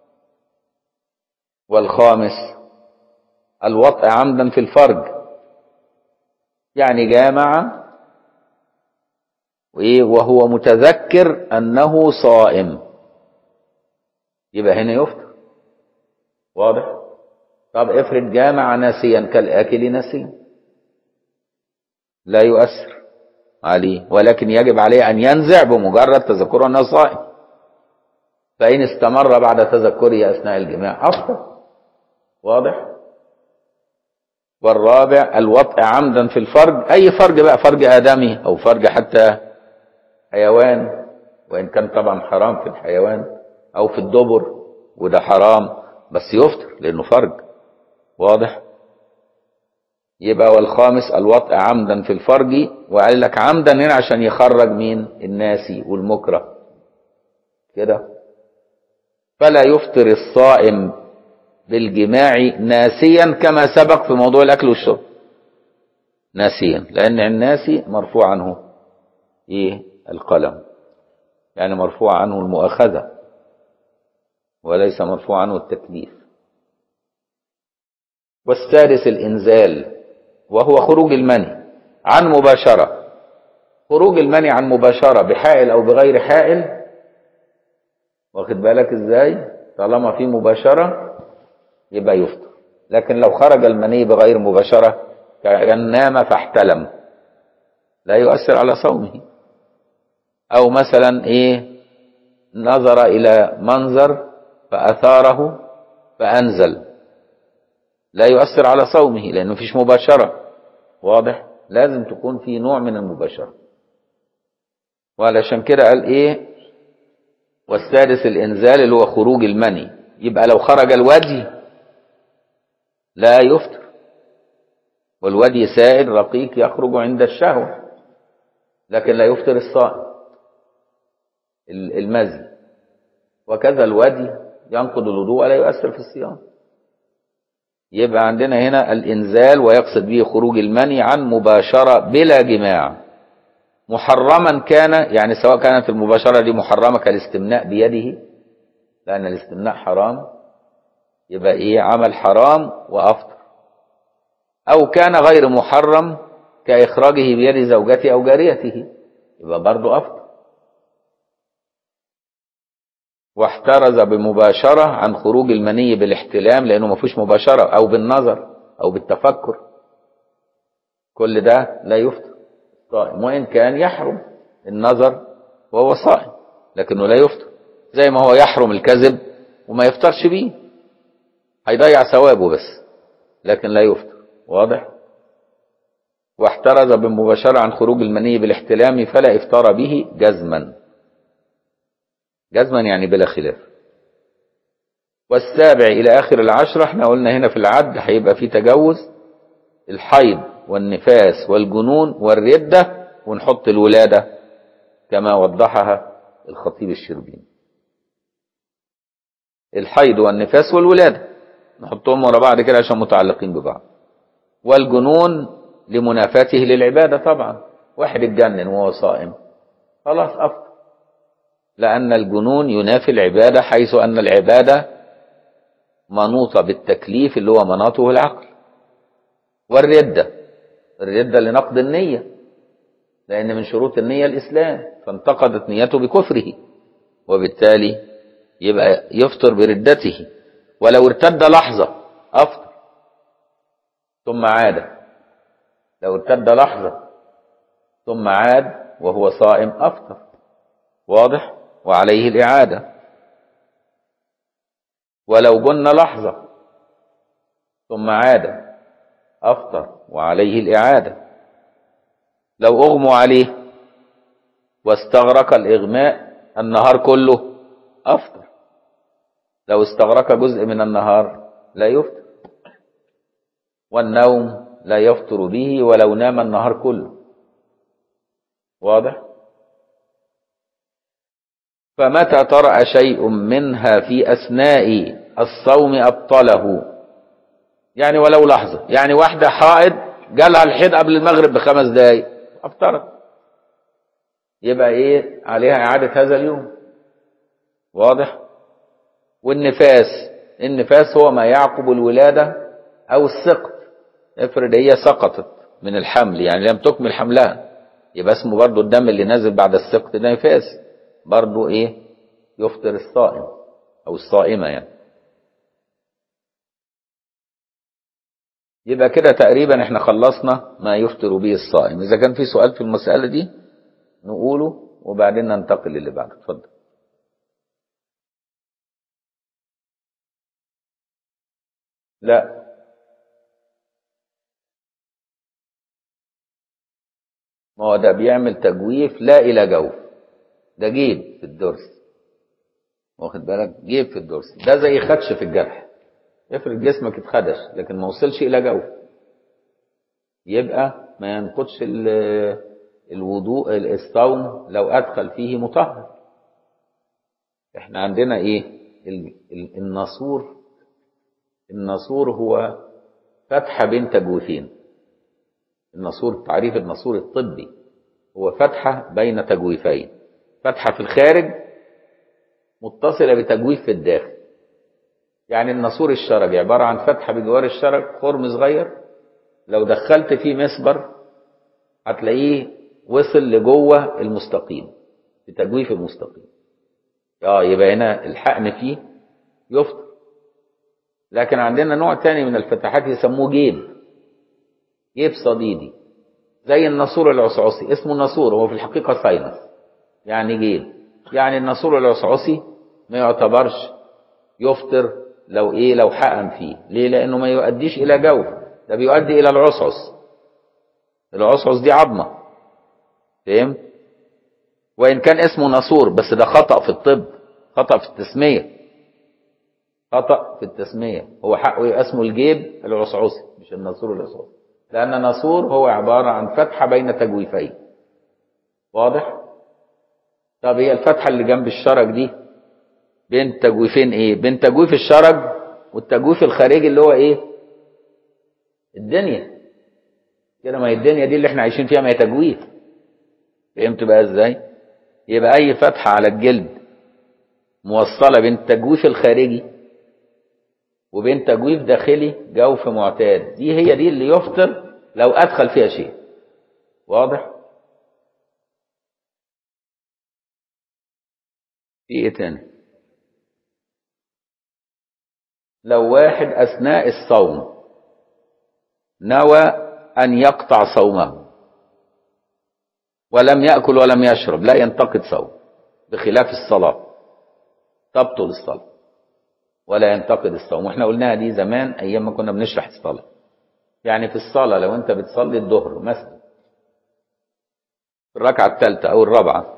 والخامس الوطء عمدا في الفرج، يعني جامع وإيه وهو متذكر يذكر أنه صائم، يبقى هنا يفطر. واضح؟ طب افرض جامع ناسيا كالآكل ناسيا، لا يؤثر عليه، ولكن يجب عليه أن ينزع بمجرد تذكره أنه صائم، فإن استمر بعد تذكره أثناء الجماع أفطر. واضح؟ والرابع الوطء عمدا في الفرج، أي فرج بقى، فرج آدمي أو فرج حتى حيوان، وإن كان طبعا حرام في الحيوان، أو في الدبر وده حرام، بس يفطر لأنه فرج. واضح؟ يبقى والخامس الوطء عمدا في الفرج، وقال لك عمدا هنا عشان يخرج مين؟ الناسي والمكره كده. فلا يفطر الصائم بالجماع ناسيا كما سبق في موضوع الأكل والشرب، ناسيا، لأن الناسي مرفوع عنه إيه؟ القلم، يعني مرفوع عنه المؤاخذة وليس مرفوع عنه التكليف. والسادس الإنزال، وهو خروج المني عن مباشرة. خروج المني عن مباشرة بحائل أو بغير حائل، واخد بالك إزاي؟ طالما في مباشرة يبقى يفطر. لكن لو خرج المني بغير مباشرة كأن نام فاحتلم لا يؤثر على صومه. أو مثلا إيه؟ نظر إلى منظر فأثاره فأنزل، لا يؤثر على صومه لأنه فيش مباشرة. واضح؟ لازم تكون في نوع من المباشرة. وعلشان كده قال إيه؟ والسادس الإنزال اللي هو خروج المني. يبقى لو خرج الودي لا يفطر، والودي سائل رقيق يخرج عند الشهوة، لكن لا يفطر الصائم المزي. وكذا الودي ينقض الوضوء ولا يؤثر في الصيام. يبقى عندنا هنا الإنزال ويقصد به خروج المني عن مباشرة بلا جماع، محرما كان، يعني سواء كانت المباشرة دي محرمة كالاستمناء بيده، لأن الاستمناء حرام، يبقى إيه؟ عمل حرام وأفطر. أو كان غير محرم كإخراجه بيد زوجته أو جاريته، يبقى برضه أفطر. واحترز بمباشرة عن خروج المني بالاحتلام، لأنه ما فيش مباشرة، أو بالنظر أو بالتفكر، كل ده لا يفطر صائم، وإن كان يحرم النظر وهو صائم لكنه لا يفطر، زي ما هو يحرم الكذب وما يفطرش بيه، هيضيع ثوابه بس، لكن لا يفطر. واضح؟ واحترز بمباشرة عن خروج المني بالاحتلام فلا إفطار به جزما، جزما يعني بلا خلاف. والسابع إلى آخر العشرة، احنا قلنا هنا في العد هيبقى في تجوز الحيض والنفاس والجنون والردة، ونحط الولادة كما وضحها الخطيب الشربيني. الحيض والنفاس والولادة نحطهم ورا بعض كده عشان متعلقين ببعض. والجنون لمنافاته للعبادة طبعا، واحد اتجنن وهو صائم خلاص أفضل، لأن الجنون ينافي العبادة، حيث أن العبادة منوطة بالتكليف اللي هو مناطه العقل. والردة، الردة لنقض النية، لأن من شروط النية الإسلام، فانتقضت نيته بكفره، وبالتالي يبقى يفطر بردته. ولو ارتد لحظة أفطر ثم عاد، لو ارتد لحظة ثم عاد وهو صائم أفطر. واضح؟ وعليه الإعادة. ولو جن لحظة ثم عاد أفطر وعليه الإعادة. لو أغموا عليه واستغرق الإغماء النهار كله أفطر، لو استغرق جزء من النهار لا يفطر. والنوم لا يفطر به ولو نام النهار كله. واضح؟ فمتى طرأ شيء منها في أثناء الصوم أبطله، يعني ولو لحظة، يعني واحدة حائض جالها الحيض قبل المغرب بخمس دقايق أفطرت، يبقى إيه عليها إعادة هذا اليوم. واضح؟ والنفاس، النفاس هو ما يعقب الولادة أو السقط. افرض هي سقطت من الحمل، يعني لم تكمل حملها، يبقى اسمه برضو الدم اللي نازل بعد السقط ده نفاس، برضو ايه يفطر الصائم او الصائمة يعني. يبقى كده تقريبا احنا خلصنا ما يفطر به الصائم. اذا كان في سؤال في المسألة دي نقوله وبعدين ننتقل للي بعده. اتفضل. لا ما هو ده بيعمل تجويف لا الى جوف، ده جيب في الضرس، واخد بالك، جيب في الضرس، ده زي خدش في الجرح، افرض جسمك اتخدش لكن ما وصلش الى جوف، يبقى ما ينقضش الوضوء الصوم لو ادخل فيه مطهر. احنا عندنا ايه الناسور، الناسور هو فتحة بين تجويفين. الناسور، تعريف الناسور الطبي هو فتحة بين تجويفين، فتحة في الخارج متصلة بتجويف في الداخل. يعني الناسور الشرجي عبارة عن فتحة بجوار الشرج، خرم صغير لو دخلت فيه مسبر هتلاقيه وصل لجوه المستقيم بتجويف المستقيم. اه يبقى هنا الحقن فيه يفطر. لكن عندنا نوع تاني من الفتحات يسموه جيب، جيب صديدي، زي الناسور العصعصي، اسمه ناسور هو في الحقيقة ساينس يعني جيب. يعني الناسور العصعصي ما يعتبرش يفطر لو ايه لو حقن فيه. ليه؟ لانه ما يؤديش الى جوف، ده بيؤدي الى العصعص. العصعص دي عظمة، فهم؟ وان كان اسمه ناسور بس ده خطأ في الطب، خطأ في التسمية، خطأ في التسمية. هو حقه يبقى اسمه الجيب العصعصي مش الناسور العصعصي، لأن ناسور هو عبارة عن فتحة بين تجويفين. واضح؟ طب هي الفتحة اللي جنب الشرج دي بين تجويفين ايه؟ بين تجويف الشرج والتجويف الخارجي اللي هو ايه؟ الدنيا. كده ما هي الدنيا دي اللي احنا عايشين فيها ما هي تجويف. فهمت بقى ازاي؟ يبقى اي فتحة على الجلد موصلة بين التجويف الخارجي وبين تجويف داخلي جوف معتاد، دي هي دي اللي يفطر لو ادخل فيها شيء. واضح؟ في ايه تاني؟ لو واحد اثناء الصوم نوى ان يقطع صومه ولم يأكل ولم يشرب لا ينتقد صوم، بخلاف الصلاة تبطل الصلاة ولا ينتقد الصوم. واحنا قلناها دي زمان ايام ما كنا بنشرح الصلاة. يعني في الصلاة لو انت بتصلي الظهر مثلا الركعة الثالثة او الرابعة،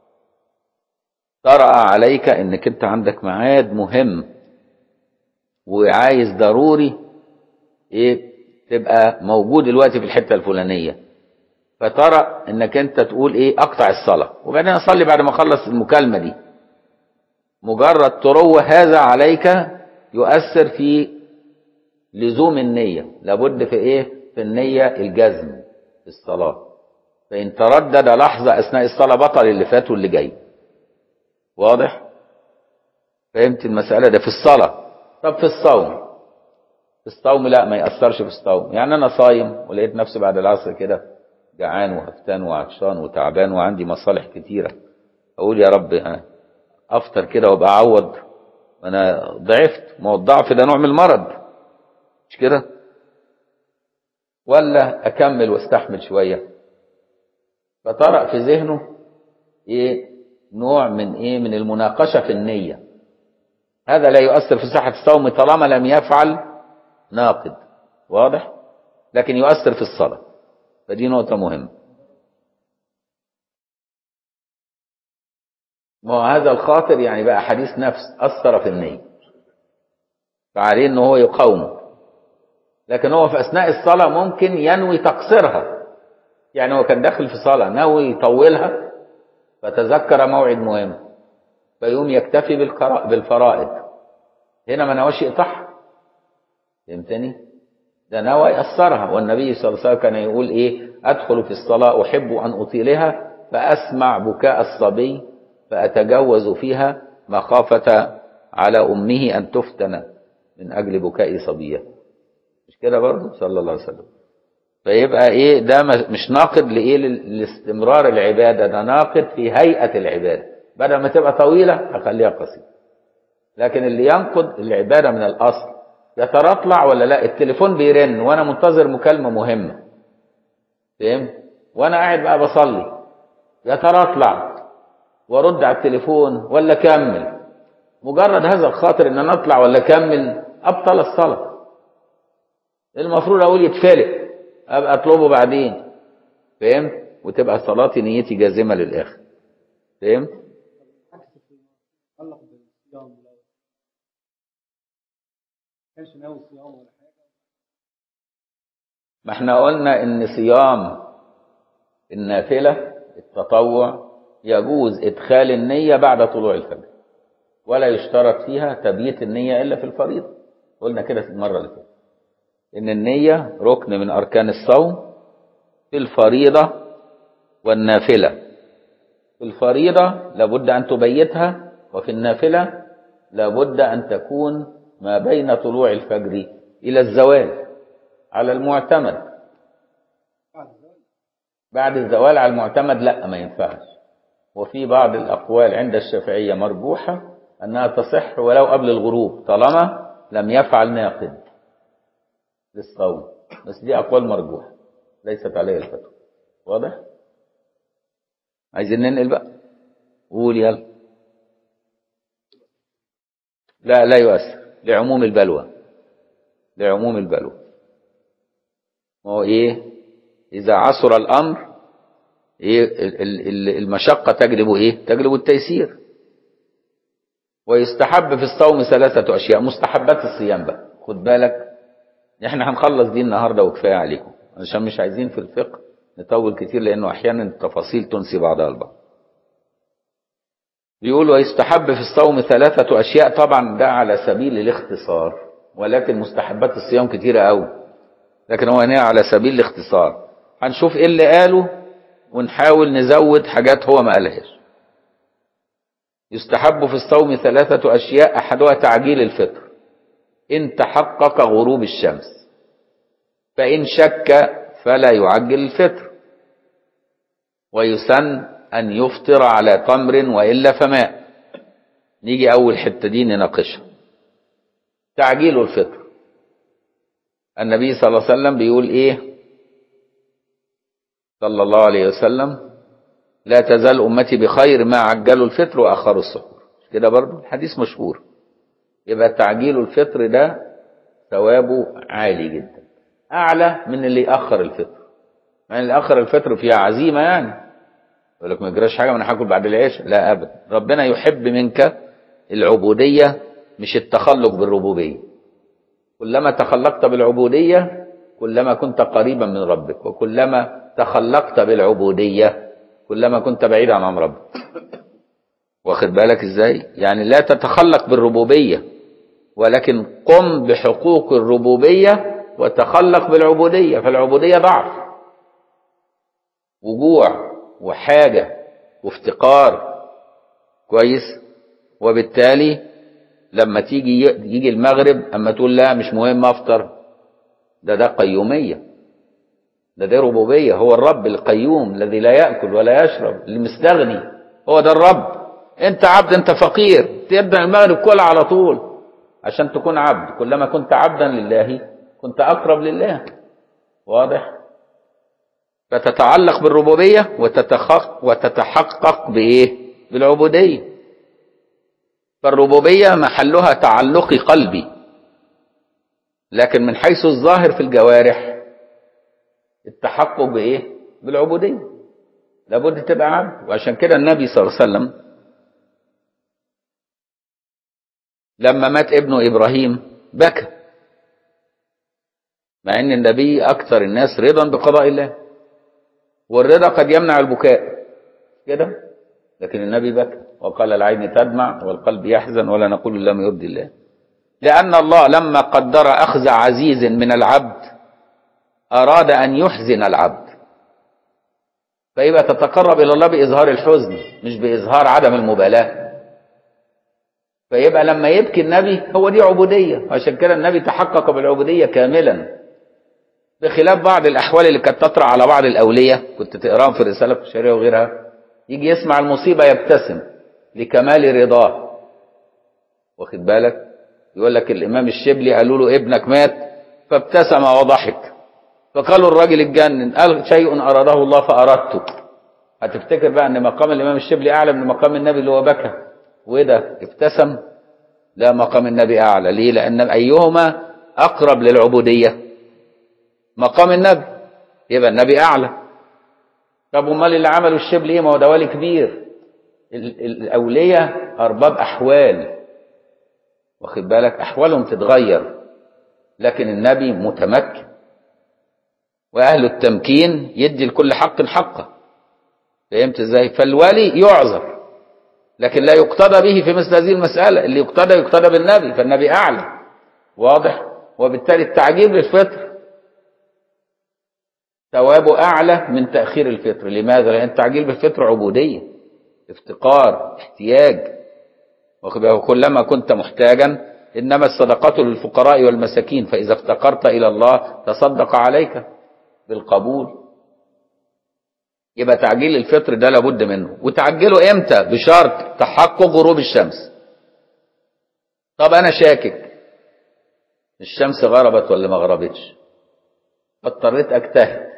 طرأ عليك انك انت عندك ميعاد مهم وعايز ضروري ايه تبقى موجود دلوقتي في الحتة الفلانية، فترى انك انت تقول ايه اقطع الصلاة وبعدين اصلي بعد ما اخلص المكالمة دي. مجرد تروى هذا عليك يؤثر في لزوم النية، لابد في ايه في النية الجزم في الصلاة. فان تردد لحظة اثناء الصلاة بطل اللي فات واللي جاي. واضح؟ فهمت المسألة ده في الصلاة. طب في الصوم، في الصوم لا ما يأثرش في الصوم. يعني انا صايم ولقيت نفسي بعد العصر كده جعان وهفتان وعطشان وتعبان وعندي مصالح كتيرة، اقول يا رب افطر كده وابقى اعوض، انا ضعفت. ما هو الضعف ده نوع من المرض مش كده؟ ولا اكمل واستحمل شوية؟ فطرأ في ذهنه ايه نوع من ايه من المناقشة في النية. هذا لا يؤثر في صحة الصوم طالما لم يفعل ناقض. واضح؟ لكن يؤثر في الصلاة، فدي نقطة مهمة. ما هو هذا الخاطر يعني بقى حديث نفس أثر في النية، فعليه ان هو يقاومه. لكن هو في أثناء الصلاة ممكن ينوي تقصيرها. يعني هو كان داخل في صلاة ناوي يطولها فتذكر موعد مهم فيقوم يكتفي بالفرائض، هنا ما نواش يقطعها. فهمتني؟ ده نوى يأثرها. والنبي صلى الله عليه وسلم كان يقول ايه ادخل في الصلاة احب ان اطيلها فاسمع بكاء الصبي فاتجوز فيها مخافة على امه ان تفتن من اجل بكاء صبيه. مش كده برضه صلى الله عليه وسلم؟ فيبقى ايه ده مش ناقض لايه لاستمرار العبادة، ده ناقض في هيئة العبادة، بدل ما تبقى طويلة هخليها قصيرة. لكن اللي ينقض العبادة من الأصل يا ترى أطلع ولا لا. التليفون بيرن وأنا منتظر مكالمة مهمة، فهمت؟ وأنا قاعد بقى بصلي، يا ترى أطلع وأرد على التليفون ولا أكمل؟ مجرد هذا الخاطر إن أنا أطلع ولا أكمل أبطل الصلاة. المفروض أقول يتفلق أبقى أطلبه بعدين، فهمت؟ وتبقى صلاتي نيتي جازمة للآخر، فهمت؟ ما احنا قلنا ان صيام النافلة التطوع يجوز ادخال النية بعد طلوع الفجر، ولا يشترط فيها تبييت النية الا في الفريضة. قلنا كده في المرة اللي فاتت ان النية ركن من اركان الصوم في الفريضة والنافلة. في الفريضة لابد ان تبيتها، وفي النافلة لابد ان تكون ما بين طلوع الفجر الى الزوال على المعتمد. بعد الزوال على المعتمد لا، ما ينفعش. وفي بعض الأقوال عند الشافعية مرجوحة أنها تصح ولو قبل الغروب طالما لم يفعل ناقض للصوم، بس دي أقوال مرجوحة ليست عليها الفتوى. واضح؟ عايزين ننقل بقى؟ قول يلا. لا لا يؤثر لعموم البلوى، لعموم البلوى. هو ايه؟ اذا عصر الامر ايه المشقة تجلب ايه؟ تجلب التيسير. ويستحب في الصوم ثلاثة اشياء. مستحبات الصيام بقى خد بالك، احنا هنخلص دي النهارده وكفايه عليكم، عشان مش عايزين في الفقه نطول كتير لانه احيانا التفاصيل تنسي بعضها البعض. بيقول ويستحب في الصوم ثلاثة اشياء، طبعا ده على سبيل الاختصار، ولكن مستحبات الصيام كتيرة قوي، لكن هو هنا على سبيل الاختصار. هنشوف ايه اللي قاله ونحاول نزود حاجات هو ما قالهاش. يستحب في الصوم ثلاثة أشياء، أحدها تعجيل الفطر إن تحقق غروب الشمس، فإن شك فلا يعجل الفطر. ويسن أن يفطر على تمر وإلا فماء. نيجي أول حتة دي نناقشها. تعجيل الفطر، النبي صلى الله عليه وسلم بيقول إيه صلى الله عليه وسلم: لا تزال أمتي بخير ما عجلوا الفطر وأخروا السحور. كده برضو الحديث مشهور. يبقى تعجيل الفطر ده ثوابه عالي جدا، أعلى من اللي يأخر الفطر. يعني اللي يأخر الفطر فيها عزيمة، يعني يقول لك ما يجراش حاجة، ما أنا هاكل بعد العشاء. لا أبدا، ربنا يحب منك العبودية مش التخلق بالربوبية. كلما تخلقت بالعبودية كلما كنت قريبا من ربك، وكلما تخلقت بالعبودية كلما كنت بعيدا عن ربك. واخد بالك ازاي؟ يعني لا تتخلق بالربوبية، ولكن قم بحقوق الربوبية وتخلق بالعبودية. فالعبودية ضعف وجوع وحاجة وافتقار، كويس؟ وبالتالي لما تيجي يجي المغرب اما تقول لا مش مهم افطر، ده ده قيومية، ده ده ربوبية. هو الرب القيوم الذي لا يأكل ولا يشرب، المستغني، هو ده الرب. انت عبد، انت فقير، تبدأ المغرب كل على طول عشان تكون عبد. كلما كنت عبدا لله كنت أقرب لله. واضح؟ فتتعلق بالربوبية وتتحقق, وتتحقق بإيه؟ بالعبودية. فالربوبية محلها تعلق قلبي، لكن من حيث الظاهر في الجوارح التحقق بإيه؟ بالعبودية. لابد تبقى عبد. وعشان كده النبي صلى الله عليه وسلم لما مات ابنه إبراهيم بكى، مع أن النبي أكثر الناس رضا بقضاء الله، والرضا قد يمنع البكاء كده، لكن النبي بكى وقال العين تدمع والقلب يحزن ولا نقول لم يرضي الله. لأن الله لما قدر أخذ عزيز من العبد أراد أن يحزن العبد، فيبقى تتقرب إلى الله بإظهار الحزن مش بإظهار عدم المبالاة. فيبقى لما يبكي النبي هو دي عبودية. عشان كده النبي تحقق بالعبودية كاملا، بخلاف بعض الأحوال اللي كانت تطرأ على بعض الأولياء، كنت تقراهم في الرسالة الشرعية وغيرها، يجي يسمع المصيبة يبتسم. لكمال رضاه. واخد بالك؟ يقول لك الإمام الشبلي قالوا له ابنك مات فابتسم وضحك، فقالوا الراجل اتجنن، قال شيء أراده الله فأردته. هتفتكر بقى أن مقام الإمام الشبلي أعلى من مقام النبي اللي هو بكى وإيه ده ابتسم؟ لا، مقام النبي أعلى. ليه؟ لأن أيهما أقرب للعبودية؟ مقام النبي، يبقى النبي أعلى. طب امال اللي عمله الشبلي ايه؟ ما هو ده ولي كبير. الأولياء أرباب أحوال، واخد بالك؟ أحوالهم تتغير، لكن النبي متمكن، وأهل التمكين يدي لكل حق حقه. فهمت ازاي؟ فالولي يعذر، لكن لا يقتدى به في مثل هذه المسألة. اللي يقتدى يقتدى بالنبي، فالنبي أعلى. واضح؟ وبالتالي التعجيل للفطر ثوابه أعلى من تأخير الفطر. لماذا؟ لأن التعجيل بالفطر عبودية، افتقار، احتياج. وكلما كنت محتاجا إنما الصدقات للفقراء والمساكين، فإذا افتقرت إلى الله تصدق عليك بالقبول. يبقى تعجيل الفطر ده لابد منه. وتعجله امتى؟ بشرط تحقق غروب الشمس. طب أنا شاكك الشمس غربت ولا ما غربتش، فاضطريت أجتهد.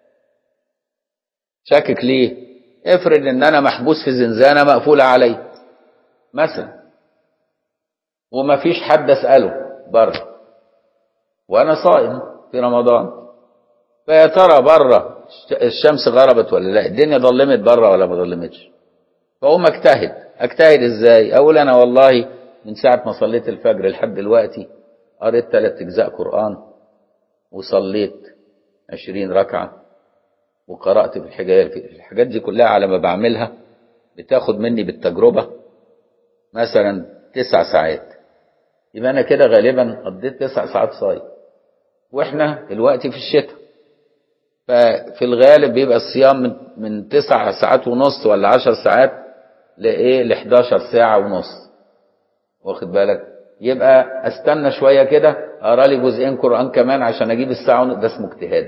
شاكك ليه؟ افرض ان انا محبوس في زنزانة مقفولة علي مثلا، وما فيش حد اسأله بره، وانا صائم في رمضان، فيا ترى بره الشمس غربت ولا لا، الدنيا ظلمت بره ولا ما ظلمتش، فاقوم اجتهد. اجتهد ازاي؟ اقول انا والله من ساعة ما صليت الفجر لحد دلوقتي قريت ثلاث اجزاء قرآن، وصليت عشرين ركعة، وقرأت في الحجاية. الحاجات دي كلها على ما بعملها بتاخد مني بالتجربة مثلا تسع ساعات. يبقى أنا كده غالبا قضيت تسع ساعات صايم، وإحنا دلوقتي في الشتاء، ففي الغالب بيبقى الصيام من, من تسع ساعات ونص ولا عشر ساعات لإيه لحداشر ساعة ونص. واخد بالك؟ يبقى استنى شوية كده أقرأ لي جزئين قرآن كمان عشان أجيب الساعة ونص. ده اسمه اجتهاد.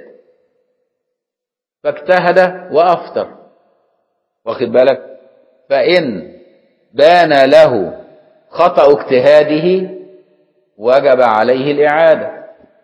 فاجتهد وأفطر. واخد بالك؟ فإن بان له خطأ اجتهاده وجب عليه الإعادة،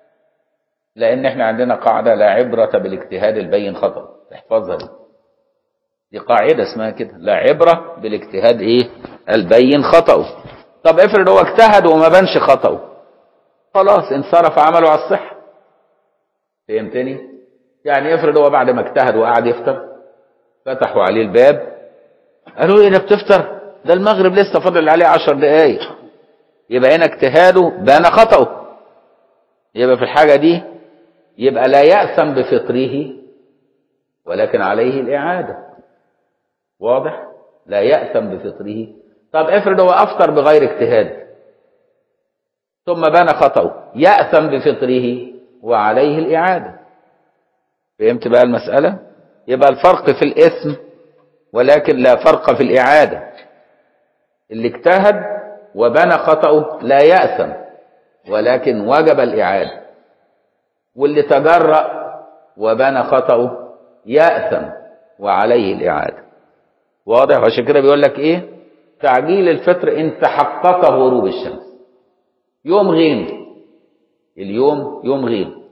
لأن احنا عندنا قاعدة لا عبرة بالاجتهاد البين خطأ. احفظها دي، دي قاعدة اسمها كده، لا عبرة بالاجتهاد ايه البين خطأه. طب افرض هو اجتهد وما بانش خطأه، خلاص انصرف عمله على الصحة. فهمتني؟ يعني افرض هو بعد ما اجتهد وقعد يفطر، فتحوا عليه الباب قالوا له ايه ده بتفطر؟ ده المغرب لسه فاضل عليه عشر دقايق. يبقى هنا اجتهاده بان خطأه. يبقى في الحاجة دي يبقى لا يأثم بفطره، ولكن عليه الإعادة. واضح؟ لا يأثم بفطره. طب افرض هو أفطر بغير اجتهاد ثم بان خطأه، يأثم بفطره وعليه الإعادة. فهمت بقى المسألة؟ يبقى الفرق في الإثم، ولكن لا فرق في الإعادة. اللي اجتهد وبان خطأه لا يأثم، ولكن وجب الإعادة. واللي تجرأ وبان خطأه يأثم وعليه الإعادة. واضح؟ عشان كده بيقول لك ايه؟ تعجيل الفطر ان تحقق غروب الشمس. يوم غيم، اليوم يوم غيم.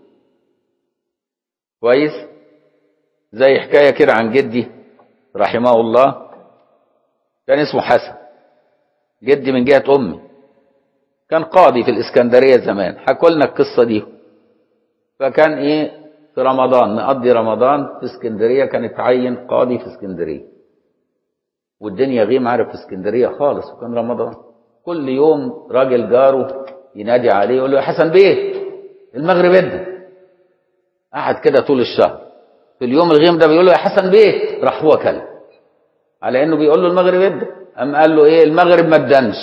كويس؟ زي حكاية كده عن جدي رحمه الله، كان اسمه حسن، جدي من جهة أمي، كان قاضي في الإسكندرية زمان. حكوا لنا القصة دي. فكان إيه في رمضان، نقضي رمضان في اسكندرية، كان اتعين قاضي في اسكندرية، والدنيا غيم عارف في اسكندرية خالص، وكان رمضان. كل يوم راجل جاره ينادي عليه يقول له يا حسن بيه المغرب ادى. قعد كده طول الشهر، في اليوم الغيم ده بيقول له يا حسن بيه، راح هو كلب على انه بيقول له المغرب ادى. قام قال له ايه؟ المغرب ما ادانش.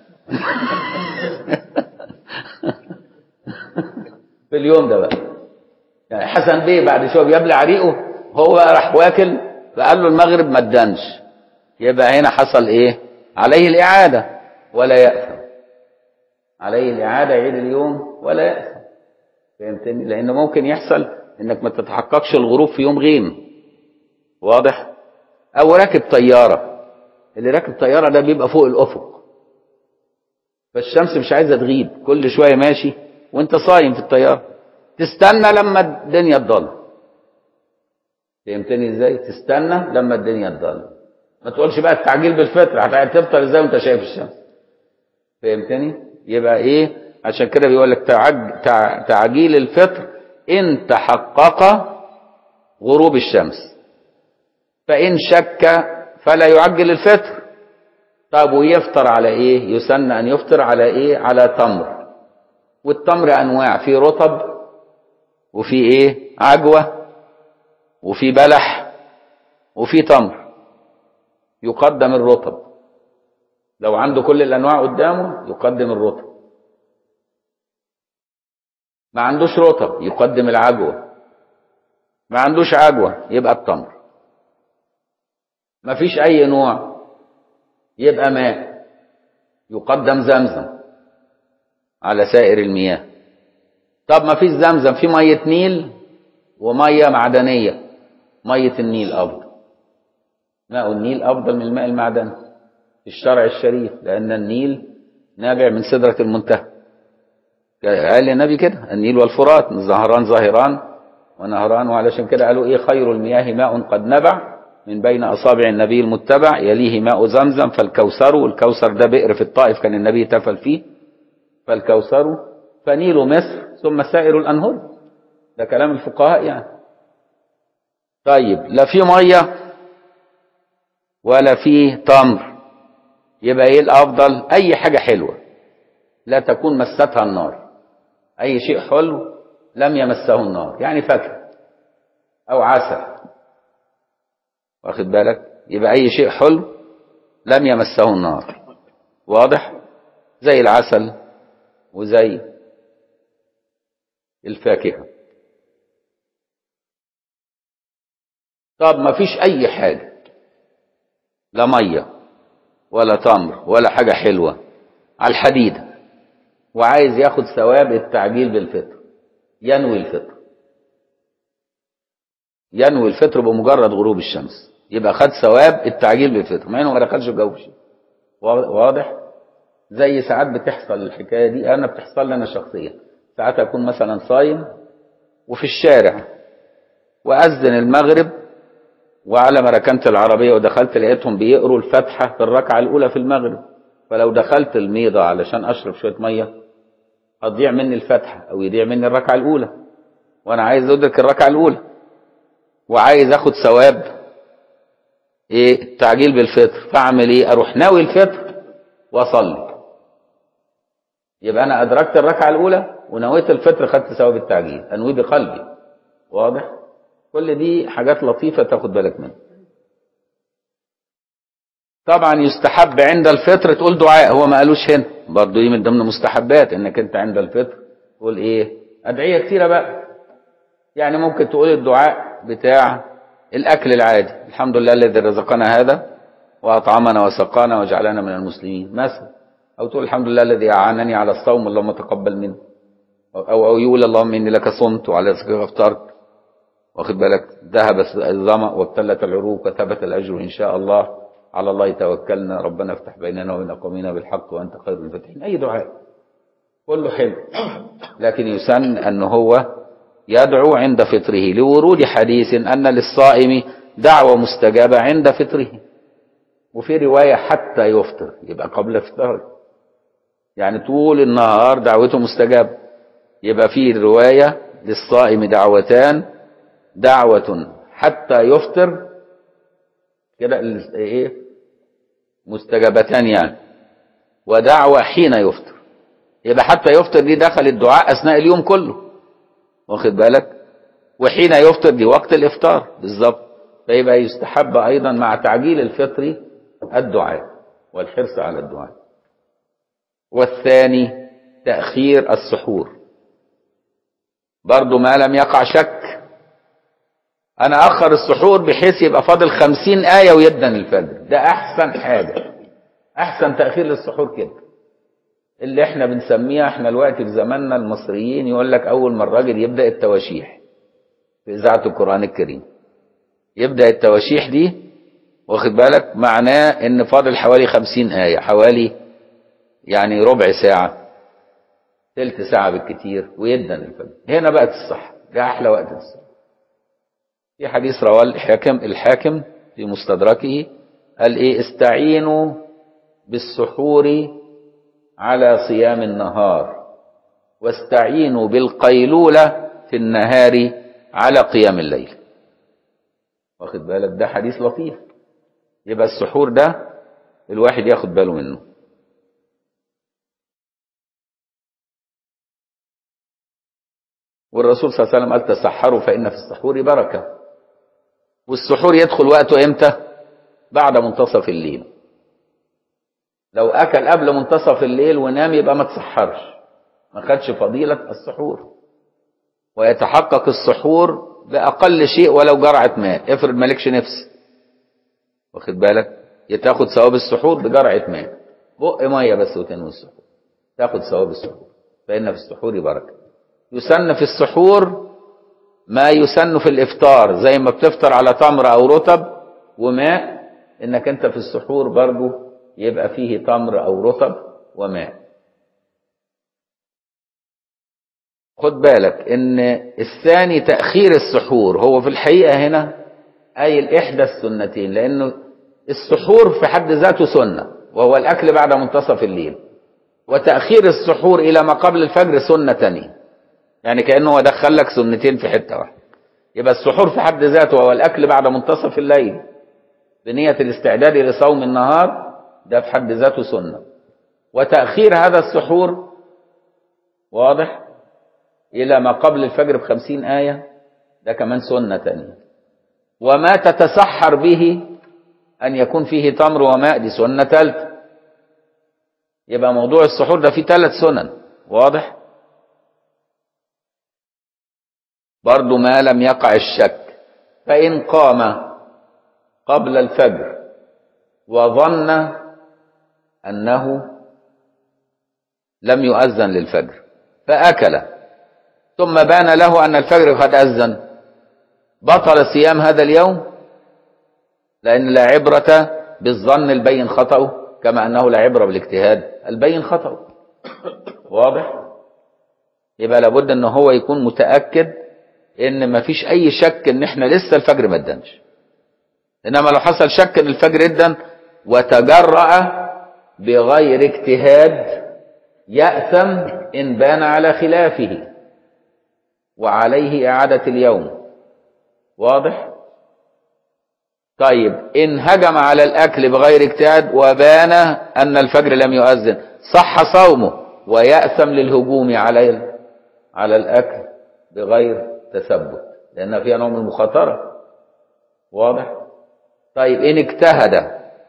في اليوم ده بقى يعني حسن بيه بعد شويه بيبلع ريقه، هو بقى راح واكل، فقال له المغرب ما ادانش. يبقى هنا حصل ايه؟ عليه الإعادة ولا يأثم. عليه الإعادة، يعيد اليوم ولا يأثم. فهمتني؟ لأنه ممكن يحصل انك ما تتحققش الغروب في يوم غيم. واضح؟ او راكب طيارة اللي راكب طيارة ده بيبقى فوق الأفق، فالشمس مش عايزة تغيب، كل شوية ماشي وانت صايم في الطيارة، تستنى لما الدنيا تضل. فهمتني ازاي؟ تستنى لما الدنيا تضل، ما تقولش بقى التعجيل بالفطر، هتفطر ازاي وانت شايف الشمس؟ فهمتني؟ يبقى ايه؟ عشان كده بيقول لك تعج... تع... تعجيل الفطر ان تحقق غروب الشمس، فان شك فلا يعجل الفطر. طب ويفطر على ايه؟ يسن ان يفطر على ايه؟ على تمر، والتمر انواع، في رطب وفي ايه؟ عجوه وفي بلح وفي تمر. يقدم الرطب، لو عنده كل الانواع قدامه يقدم الرطب، ما عندوش رطب يقدم العجوه، ما عندوش عجوه يبقى التمر، ما فيش اي نوع يبقى ماء، يقدم زمزم على سائر المياه. طب ما فيش زمزم، في ميه نيل وميه معدنيه، ميه النيل افضل، ماء النيل افضل من الماء المعدني في الشرع الشريف، لان النيل نابع من سدرة المنتهى، قال النبي كده النيل والفرات ظهران ظاهران ونهران، وعلشان كده قالوا ايه؟ خير المياه ماء قد نبع من بين اصابع النبي المتبع، يليه ماء زمزم فالكوثر، والكوثر ده بئر في الطائف كان النبي تفل فيه، فالكوثر فنيل مصر ثم سائر الانهار، ده كلام الفقهاء يعني. طيب لا في ميه ولا في تمر، يبقى ايه الافضل؟ اي حاجه حلوه لا تكون مستها النار، اي شيء حلو لم يمسه النار، يعني فاكهه او عسل، واخد بالك؟ يبقى اي شيء حلو لم يمسه النار، واضح؟ زي العسل وزي الفاكهه. طب ما فيش اي حاجه، لا ميه ولا تمر ولا حاجه حلوه، على الحديده، وعايز ياخد ثواب التعجيل بالفطر، ينوي الفطر، ينوي الفطر بمجرد غروب الشمس، يبقى خد ثواب التعجيل بالفطر مع انه ما دخلش جو شيء. واضح؟ زي ساعات بتحصل الحكايه دي، انا بتحصل لي انا شخصيا، ساعات اكون مثلا صايم وفي الشارع واذن المغرب، وعلى ما ركنت العربيه ودخلت لقيتهم بيقروا الفاتحه في الركعه الاولى في المغرب، فلو دخلت الميضه علشان اشرب شويه ميه هتضيع مني الفاتحه او يضيع مني الركعه الاولى، وانا عايز ادرك الركعه الاولى وعايز اخد ثواب ايه؟ التعجيل بالفطر، فاعمل ايه؟ اروح ناوي الفطر واصلي، يبقى انا ادركت الركعه الاولى ونويت الفطر، خدت ثواب التعجيل، انوي بقلبي. واضح؟ كل دي حاجات لطيفه تاخد بالك منها. طبعا يستحب عند الفطر تقول دعاء، هو ما قالوش هنا برضه، دي من ضمن مستحبات انك انت عند الفطر تقول ايه؟ ادعيه كتيره بقى، يعني ممكن تقول الدعاء بتاع الاكل العادي، الحمد لله الذي رزقنا هذا واطعمنا وسقانا وجعلنا من المسلمين مثلا، او تقول الحمد لله الذي اعانني على الصوم اللهم تقبل منه، او او يقول اللهم اني لك صمت وعلى رزقك افطرت، واخد بالك؟ ذهب الظما وابتلت العروق وثبت الاجر ان شاء الله، على الله توكلنا، ربنا افتح بيننا وبين قومنا بالحق وانت خير الفاتحين، اي دعاء كله حلو، لكن يسن ان هو يدعو عند فطره، لورود حديث ان للصائم دعوة مستجابة عند فطره، وفي رواية حتى يفطر، يبقى قبل افطاره، يعني طول النهار دعوته مستجابة، يبقى في رواية للصائم دعوتان، دعوة حتى يفطر كده ايه؟ مستجابتان يعني، ودعوة حين يفطر، يبقى حتى يفطر دي دخل الدعاء اثناء اليوم كله، واخد بالك؟ وحين يفطر دي وقت الافطار بالظبط، فيبقى يستحب ايضا مع تعجيل الفطر الدعاء والحرص على الدعاء. والثاني تأخير السحور، برضو ما لم يقع شك، انا اخر السحور بحيث يبقى فاضل خمسين آية ويدن الفجر، ده احسن حاجة، احسن تأخير للسحور كده، اللي احنا بنسميها احنا الوقت في زماننا المصريين يقول لك اول ما الراجل يبدأ التواشيح في اذاعة القرآن الكريم، يبدأ التواشيح دي واخد بالك؟ معناه ان فاضل حوالي خمسين آية، حوالي يعني ربع ساعة، تلت ساعة بالكتير ويدن الفجر. هنا بقت الصح، ده أحلى وقت الصلاة. في حديث رواه الحاكم الحاكم في مستدركه، قال إيه؟ استعينوا بالسحور على صيام النهار، واستعينوا بالقيلولة في النهار على قيام الليل. واخد بالك؟ ده حديث لطيف. يبقى السحور ده الواحد ياخد باله منه. والرسول صلى الله عليه وسلم قال تسحروا فإن في السحور بركة. والسحور يدخل وقته امتى؟ بعد منتصف الليل. لو أكل قبل منتصف الليل ونام يبقى ما تسحرش، ما خدش فضيلة السحور. ويتحقق السحور بأقل شيء ولو جرعة ماء. افرض مالكش نفس، واخد بالك؟ يتاخد ثواب السحور بجرعة ماء، بق مية بس وتنوي السحور، تاخد ثواب السحور. فإن في السحور بركة. يسن في السحور ما يسن في الإفطار، زي ما بتفطر على تمر أو رطب وماء، إنك أنت في السحور برضو يبقى فيه تمر أو رطب وماء. خد بالك إن الثاني تأخير السحور هو في الحقيقة هنا أي الإحدى السنتين، لأنه السحور في حد ذاته سنة وهو الأكل بعد منتصف الليل، وتأخير السحور إلى ما قبل الفجر سنة تانية، يعني كأنه دخل لك سنتين في حتة واحدة. يبقى السحور في حد ذاته وهو الأكل بعد منتصف الليل بنية الاستعداد لصوم النهار، ده في حد ذاته سنة. وتأخير هذا السحور واضح إلى ما قبل الفجر بخمسين آية، ده كمان سنة تانية. وما تتسحر به أن يكون فيه تمر وماء، دي سنة ثالثة. يبقى موضوع السحور ده فيه ثلاث سنن، واضح؟ برضو ما لم يقع الشك، فإن قام قبل الفجر وظن أنه لم يؤذن للفجر فأكل ثم بان له أن الفجر قد أذن، بطل صيام هذا اليوم، لأن لا عبرة بالظن البين خطأه كما أنه لا عبرة بالاجتهاد البين خطأه. واضح؟ يبقى لابد أنه هو يكون متأكد ان ما فيش اي شك ان احنا لسه الفجر ما ادنش. انما لو حصل شك ان الفجر ادن وتجرأ بغير اجتهاد يأثم ان بان على خلافه وعليه اعادة اليوم. واضح؟ طيب ان هجم على الاكل بغير اجتهاد وبان ان الفجر لم يؤذن صح صومه ويأثم للهجوم على على الاكل بغير تثبت، لأنها فيها نوع من المخاطرة. واضح؟ طيب إن اجتهد،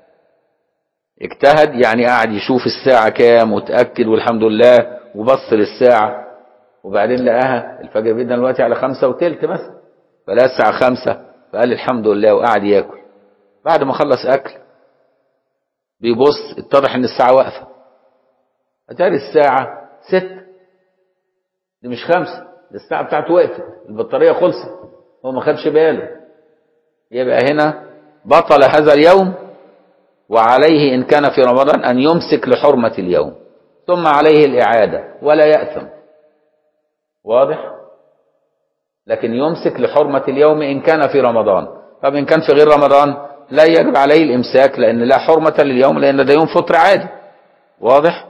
اجتهد يعني قاعد يشوف الساعة كام وتأكد والحمد لله، وبص للساعة وبعدين لقاها الفجر بيدنا دلوقتي على خمسة وتلت مثلا، فلقى الساعة خمسة فقال الحمد لله وقاعد ياكل. بعد ما خلص أكل بيبص اتضح إن الساعة واقفة، أتاري الساعة ستة، دي مش خمسة، الساعة بتاعته وقفت، البطارية خلصت، هو ما خدش باله. يبقى هنا بطل هذا اليوم، وعليه إن كان في رمضان أن يمسك لحرمة اليوم، ثم عليه الإعادة ولا يأثم. واضح؟ لكن يمسك لحرمة اليوم إن كان في رمضان. طب إن كان في غير رمضان لا يجب عليه الإمساك، لأن لا حرمة لليوم، لأن ده يوم فطر عادي. واضح؟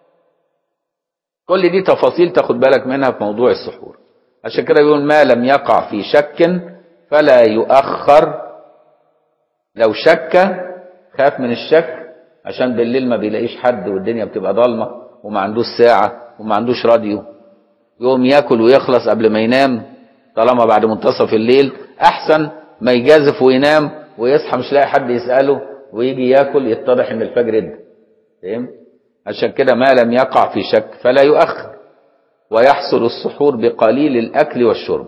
كل دي تفاصيل تاخد بالك منها في موضوع السحور. عشان كده بيقول ما لم يقع في شك فلا يؤخر. لو شك خاف من الشك عشان بالليل ما بيلاقيش حد والدنيا بتبقى ضلمة وما عندوش ساعة وما عندوش راديو، يقوم ياكل ويخلص قبل ما ينام طالما بعد منتصف الليل، احسن ما يجازف وينام ويصحى مش لاقي حد يسأله ويجي ياكل يتضح ان الفجر ادى. فهمت؟ عشان كده ما لم يقع في شك فلا يؤخر، ويحصل السحور بقليل الأكل والشرب.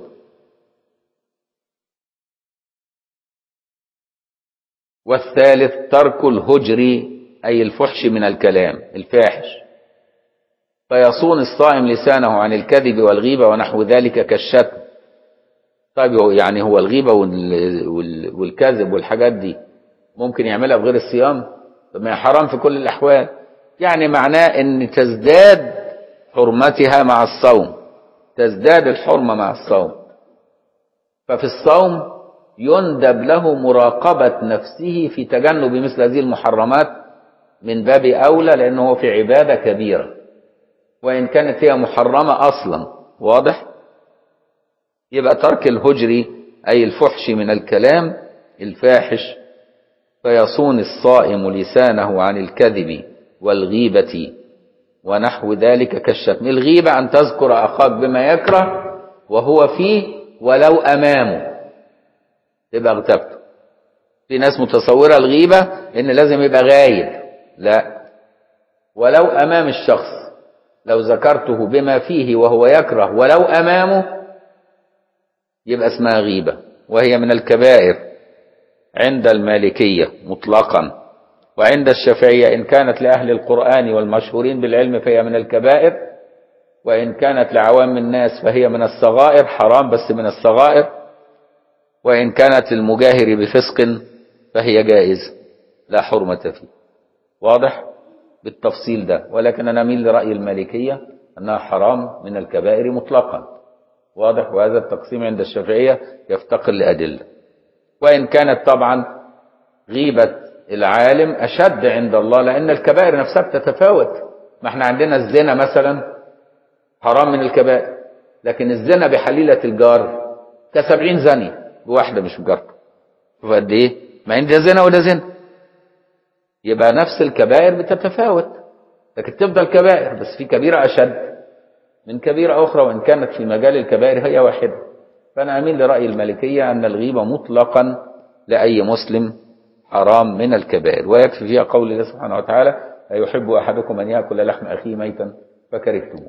والثالث ترك الهجر أي الفحش من الكلام الفاحش، فيصون الصائم لسانه عن الكذب والغيبة ونحو ذلك كالشتم. طيب يعني هو الغيبة والكذب والحاجات دي ممكن يعملها بغير الصيام؟ طب ما هي حرام في كل الأحوال. يعني معناه أن تزداد حرمتها مع الصوم، تزداد الحرمة مع الصوم. ففي الصوم يندب له مراقبة نفسه في تجنب مثل هذه المحرمات من باب أولى، لأنه هو في عبادة كبيرة وإن كانت هي محرمة أصلا. واضح؟ يبقى ترك الهجر أي الفحش من الكلام الفاحش. فيصون الصائم لسانه عن الكذب والغيبة ونحو ذلك كالشتم. الغيبة أن تذكر أخاك بما يكره وهو فيه ولو أمامه، تبقى اغتبته. في ناس متصورة الغيبة إن لازم يبقى غايب، لا، ولو أمام الشخص. لو ذكرته بما فيه وهو يكره ولو أمامه يبقى اسمها غيبة، وهي من الكبائر عند المالكية مطلقا، وعند الشافعية إن كانت لأهل القرآن والمشهورين بالعلم فهي من الكبائر، وإن كانت لعوام الناس فهي من الصغائر، حرام بس من الصغائر، وإن كانت للمجاهر بفسق فهي جائزة لا حرمة فيه. واضح بالتفصيل ده، ولكن أنا أميل لرأي المالكية أنها حرام من الكبائر مطلقا. واضح؟ وهذا التقسيم عند الشافعية يفتقر لأدلة. وإن كانت طبعا غيبة العالم أشد عند الله، لأن الكبائر نفسها بتتفاوت. ما احنا عندنا الزنا مثلا حرام من الكبائر، لكن الزنا بحليلة الجار كسبعين زني بواحدة مش بجارته. فقد ايه؟ ما عند ده زنا وده زنا. يبقى نفس الكبائر بتتفاوت، لكن تفضل كبائر، بس في كبيرة أشد من كبيرة أخرى، وإن كانت في مجال الكبائر هي واحدة. فأنا أميل لرأي المالكية أن الغيبة مطلقا لأي مسلم حرام من الكبائر، ويكفي فيها قول الله سبحانه وتعالى: أيحب أحدكم أن يأكل لحم أخيه ميتا فكرهتموه.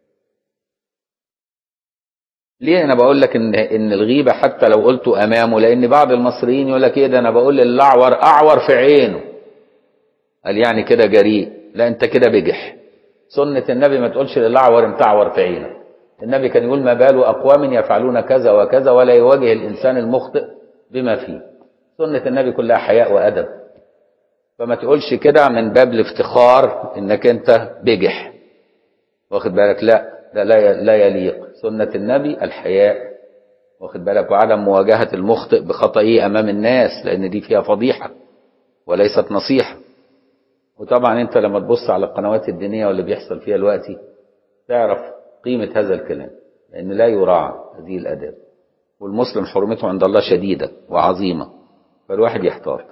ليه أنا بقول لك إن إن الغيبة حتى لو قلت أمامه؟ لأن بعض المصريين يقول لك إيه ده، أنا بقول للأعور أعور في عينه، قال يعني كده جريء. لا، أنت كده بجح. سنة النبي ما تقولش للأعور أنت أعور في عينه. النبي كان يقول: ما بال أقوام يفعلون كذا وكذا، ولا يواجه الإنسان المخطئ بما فيه. سنة النبي كلها حياء وأدب، فما تقولش كده من باب الافتخار إنك أنت بجح. واخد بالك؟ لا، لا, لا يليق. سنة النبي الحياء، واخد بالك، وعدم مواجهة المخطئ بخطئه أمام الناس، لأن دي فيها فضيحة وليست نصيحة. وطبعا أنت لما تبص على القنوات الدينية واللي بيحصل فيها دلوقتي تعرف قيمة هذا الكلام، لأن لا يراعى هذه الآداب. والمسلم حرمته عند الله شديدة وعظيمة، فالواحد يحتاط.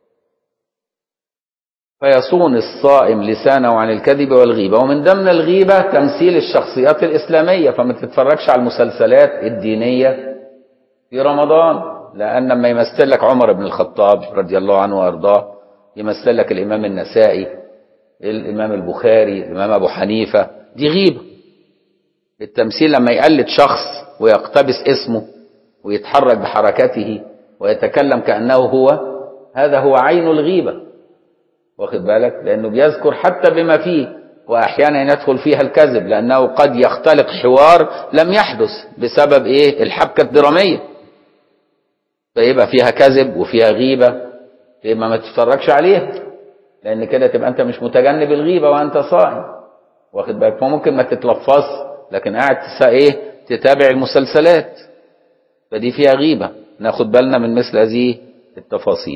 فيصون الصائم لسانه عن الكذب والغيبة. ومن ضمن الغيبة تمثيل الشخصيات الإسلامية، فما تتفرجش على المسلسلات الدينية في رمضان، لأن لما يمثل لك عمر بن الخطاب رضي الله عنه وأرضاه، يمثل لك الإمام النسائي، الإمام البخاري، الإمام أبو حنيفة، دي غيبة. التمثيل لما يقلد شخص ويقتبس اسمه ويتحرك بحركته ويتكلم كأنه هو، هذا هو عين الغيبة. واخد بالك؟ لأنه بيذكر حتى بما فيه، وأحيانا يدخل فيها الكذب، لأنه قد يختلق حوار لم يحدث بسبب إيه؟ الحبكة الدرامية، فيبقى فيها كذب وفيها غيبة، فيبقى ما تتفرجش عليها، لأن كده تبقى أنت مش متجنب الغيبة وأنت صائم. واخد بالك؟ فممكن ما تتلفظ، لكن قاعد تسا إيه؟ تتابع المسلسلات، فدي فيها غيبة. ناخد بالنا من مثل هذه التفاصيل.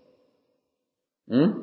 م?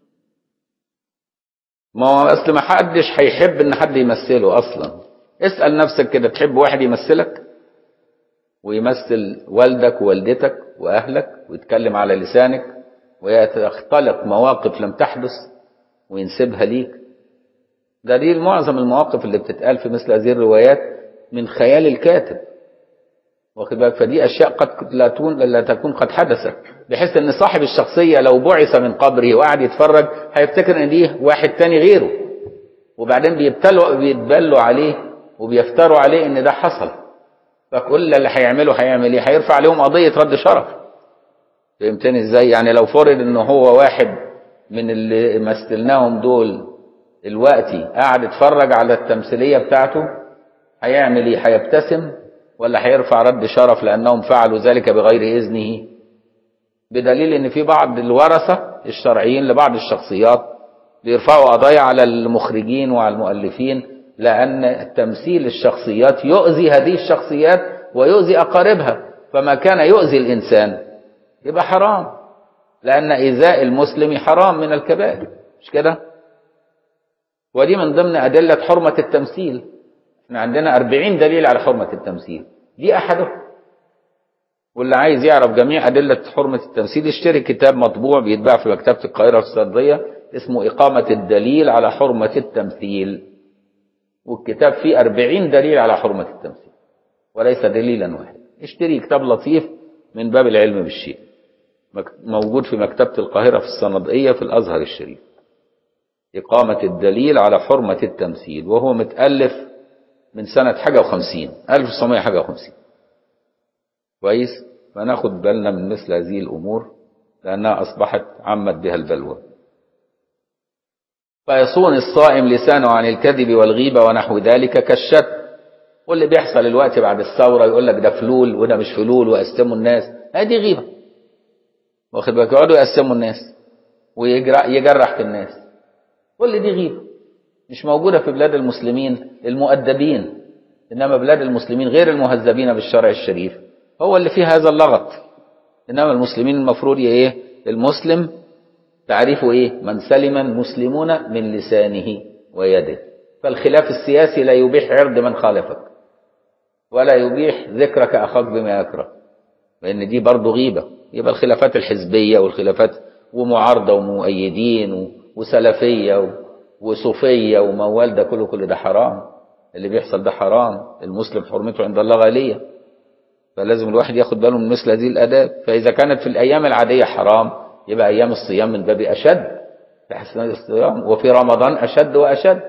ما هو أصل ما حدش هيحب إن حد يمثله أصلا. اسأل نفسك كده، تحب واحد يمثلك ويمثل والدك ووالدتك وأهلك ويتكلم على لسانك ويختلق مواقف لم تحدث وينسبها ليك؟ ده دي معظم المواقف اللي بتتقال في مثل هذه الروايات من خيال الكاتب. واخد بالك؟ فدي أشياء قد لا تكون لا تكون قد حدثت، بحيث ان صاحب الشخصية لو بعث من قبره وقعد يتفرج هيفتكر ان دي واحد تاني غيره، وبعدين بيبتلوا بيتبلوا عليه وبيفتروا عليه ان ده حصل. فكل اللي هيعمله هيعمل ايه؟ هيرفع عليهم قضية رد شرف. فهمتني ازاي؟ يعني لو فرض ان هو واحد من اللي مثلناهم دول دلوقتي قاعد يتفرج على التمثيلية بتاعته، هيعمل ايه؟ هيبتسم ولا هيرفع رد شرف لأنهم فعلوا ذلك بغير إذنه؟ بدليل ان في بعض الورثة الشرعيين لبعض الشخصيات بيرفعوا قضايا على المخرجين وعلى المؤلفين، لأن تمثيل الشخصيات يؤذي هذه الشخصيات ويؤذي أقاربها، فما كان يؤذي الإنسان يبقى حرام، لأن إيذاء المسلم حرام من الكبائر، مش كده؟ ودي من ضمن أدلة حرمة التمثيل. احنا عندنا أربعين دليل على حرمة التمثيل، دي أحدهم. واللي عايز يعرف جميع أدلة حرمة التمثيل يشتري كتاب مطبوع بيتباع في مكتبة القاهرة الصدرية اسمه إقامة الدليل على حرمة التمثيل، والكتاب فيه أربعين دليل على حرمة التمثيل وليس دليلا واحد. اشتري كتاب لطيف من باب العلم بالشيء، موجود في مكتبة القاهرة في الصنادقية في الأزهر الشريف، إقامة الدليل على حرمة التمثيل، وهو متألف من سنة حاجة وخمسين ألف وتسعمائة حاجة وخمسين. كويس؟ فناخد بالنا من مثل هذه الأمور لأنها أصبحت عمت بها البلوى. فيصون الصائم لسانه عن الكذب والغيبة ونحو ذلك كالشتم. واللي بيحصل الوقت بعد الثورة يقول لك ده فلول وده مش فلول ويقسموا الناس، هذه غيبة. واخد بالك؟ يقعدوا يقسموا الناس ويجرح في الناس، كل دي غيبة مش موجودة في بلاد المسلمين المؤدبين، إنما بلاد المسلمين غير المهذبين بالشرع الشريف هو اللي فيه هذا اللغط. إنما المسلمين المفروض إيه؟ المسلم تعريفه إيه؟ من سلم المسلمون من لسانه ويده. فالخلاف السياسي لا يبيح عرض من خالفك ولا يبيح ذكرك أخاك بما يكره، لأن دي برضو غيبة. يبقى الخلافات الحزبية والخلافات ومعارضة ومؤيدين وسلفية وصوفية وموال، ده كله كله ده حرام. اللي بيحصل ده حرام. المسلم حرمته عند الله غالية، فلازم الواحد ياخد باله من مثل هذه الآداب. فإذا كانت في الأيام العادية حرام، يبقى أيام الصيام من باب أشد تحسن الصيام، وفي رمضان أشد وأشد.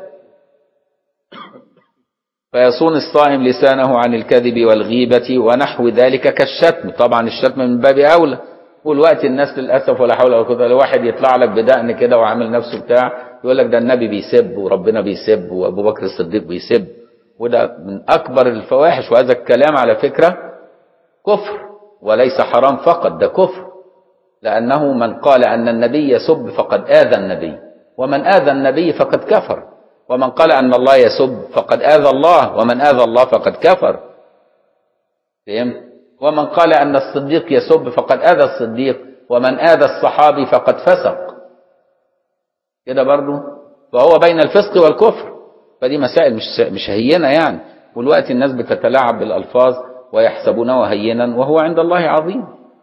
فيصون الصائم لسانه عن الكذب والغيبة ونحو ذلك كالشتم. طبعا الشتم من باب أولى، والوقت الناس للأسف ولا حول ولا قوة، الواحد يطلع لك بدقن كده وعامل نفسه بتاع يقول لك ده النبي بيسب وربنا بيسب وأبو بكر الصديق بيسب، وده من أكبر الفواحش. وهذا الكلام على فكرة كفر وليس حرام فقط، ده كفر، لأنه من قال أن النبي يسب فقد آذى النبي، ومن آذى النبي فقد كفر، ومن قال أن الله يسب فقد آذى الله، ومن آذى الله فقد كفر. فهمت؟ ومن قال أن الصديق يسب فقد آذى الصديق، ومن آذى الصحابي فقد فسق. كده برضو، فهو بين الفسق والكفر. فدي مسائل مش مش هينة يعني، والوقت الناس بتتلاعب بالألفاظ ويحسبونه هينا وهو عند الله عظيم.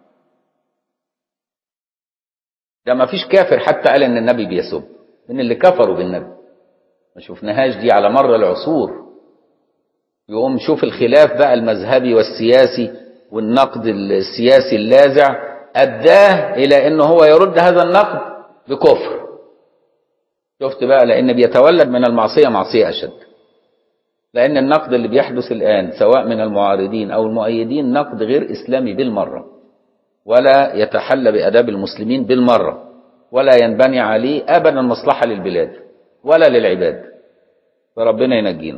ده ما فيش كافر حتى قال ان النبي بيسب من اللي كفروا بالنبي، ما شفناهاش دي على مر العصور. يقوم شوف الخلاف بقى المذهبي والسياسي والنقد السياسي اللاذع أداه إلى أنه هو يرد هذا النقد بكفر. شفت بقى؟ لأن بيتولد من المعصية معصية أشد، لأن النقد اللي بيحدث الآن سواء من المعارضين أو المؤيدين نقد غير إسلامي بالمرة، ولا يتحلى بأداب المسلمين بالمرة، ولا ينبني عليه أبدا مصلحة للبلاد ولا للعباد، فربنا ينجينا.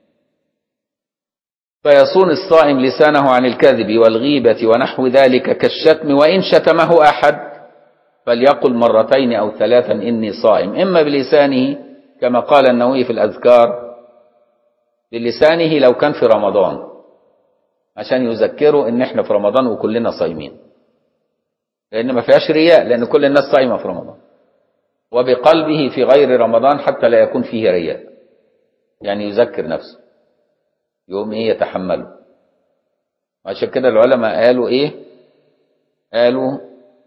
فيصون الصائم لسانه عن الكذب والغيبة ونحو ذلك كالشتم، وإن شتمه أحد فليقل مرتين أو ثلاثا إني صائم، إما بلسانه كما قال النووي في الأذكار، بلسانه لو كان في رمضان عشان يذكروا إن إحنا في رمضان وكلنا صايمين، لأن ما فيهاش رياء، لأن كل الناس صايمة في رمضان. وبقلبه في غير رمضان حتى لا يكون فيه رياء، يعني يذكر نفسه، يوم إيه يتحمله. عشان كده العلماء قالوا إيه؟ قالوا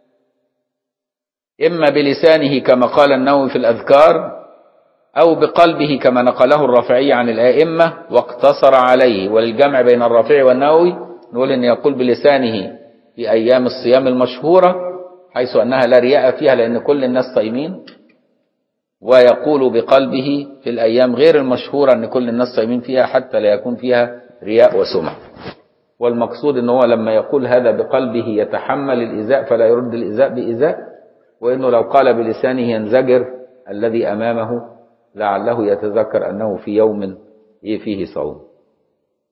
إما بلسانه كما قال النووي في الأذكار، أو بقلبه كما نقله الرافعي عن الآئمة واقتصر عليه. وللجمع بين الرافعي والنووي نقول إن يقول بلسانه في أيام الصيام المشهورة حيث أنها لا رياء فيها لأن كل الناس صايمين، ويقول بقلبه في الأيام غير المشهورة أن كل الناس صايمين فيها حتى لا يكون فيها رياء وسمعة. والمقصود أنه لما يقول هذا بقلبه يتحمل الإيذاء فلا يرد الإيذاء بإيذاء، وإنه لو قال بلسانه ينزجر الذي أمامه لعله يتذكر أنه في يوم فيه صوم.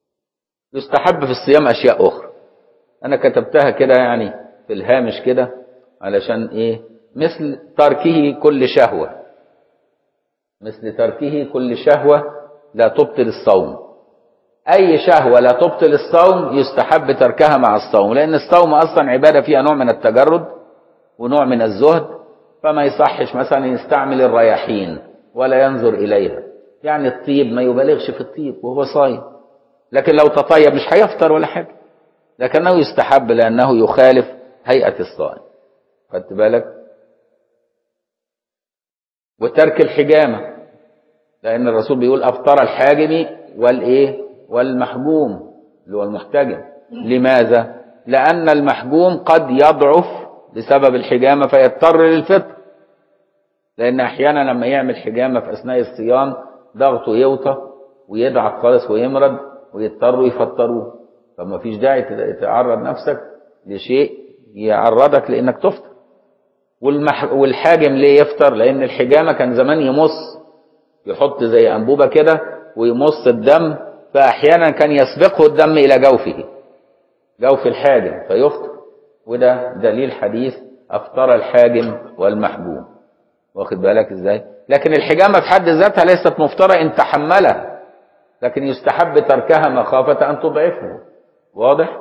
يستحب في الصيام أشياء أخرى أنا كتبتها كده يعني في الهامش كده، علشان ايه؟ مثل تركه كل شهوة، مثل تركه كل شهوة لا تبطل الصوم. اي شهوة لا تبطل الصوم يستحب تركها مع الصوم، لان الصوم اصلا عبادة فيها نوع من التجرد ونوع من الزهد، فما يصحش مثلا يستعمل الرياحين ولا ينظر اليها، يعني الطيب ما يبالغش في الطيب وهو صايم، لكن لو تطيب مش هيفطر ولا حاجة، لكنه يستحب لانه يخالف هيئة الصائم. خدت بالك؟ وترك الحجامة، لان الرسول بيقول افطر الحاجم والايه والمحجوم اللي هو المحتجم. لماذا؟ لان المحجوم قد يضعف بسبب الحجامة فيضطر للفطر، لان احيانا لما يعمل حجامة في اثناء الصيام ضغطه يوطى ويضعف خالص ويمرض ويضطروا يفطروه، فما فيش داعي تعرض نفسك لشيء يعرضك لانك تفطر. والمح... والحاجم ليه يفطر؟ لان الحجامة كان زمان يمص، يحط زي انبوبة كده ويمص الدم، فاحيانا كان يسبقه الدم الى جوفه، جوف الحاجم فيفطر، وده دليل حديث افطر الحاجم والمحجوم. واخد بالك ازاي؟ لكن الحجامة في حد ذاتها ليست مفطرة ان تحملها، لكن يستحب تركها مخافة ان تضعفه. واضح؟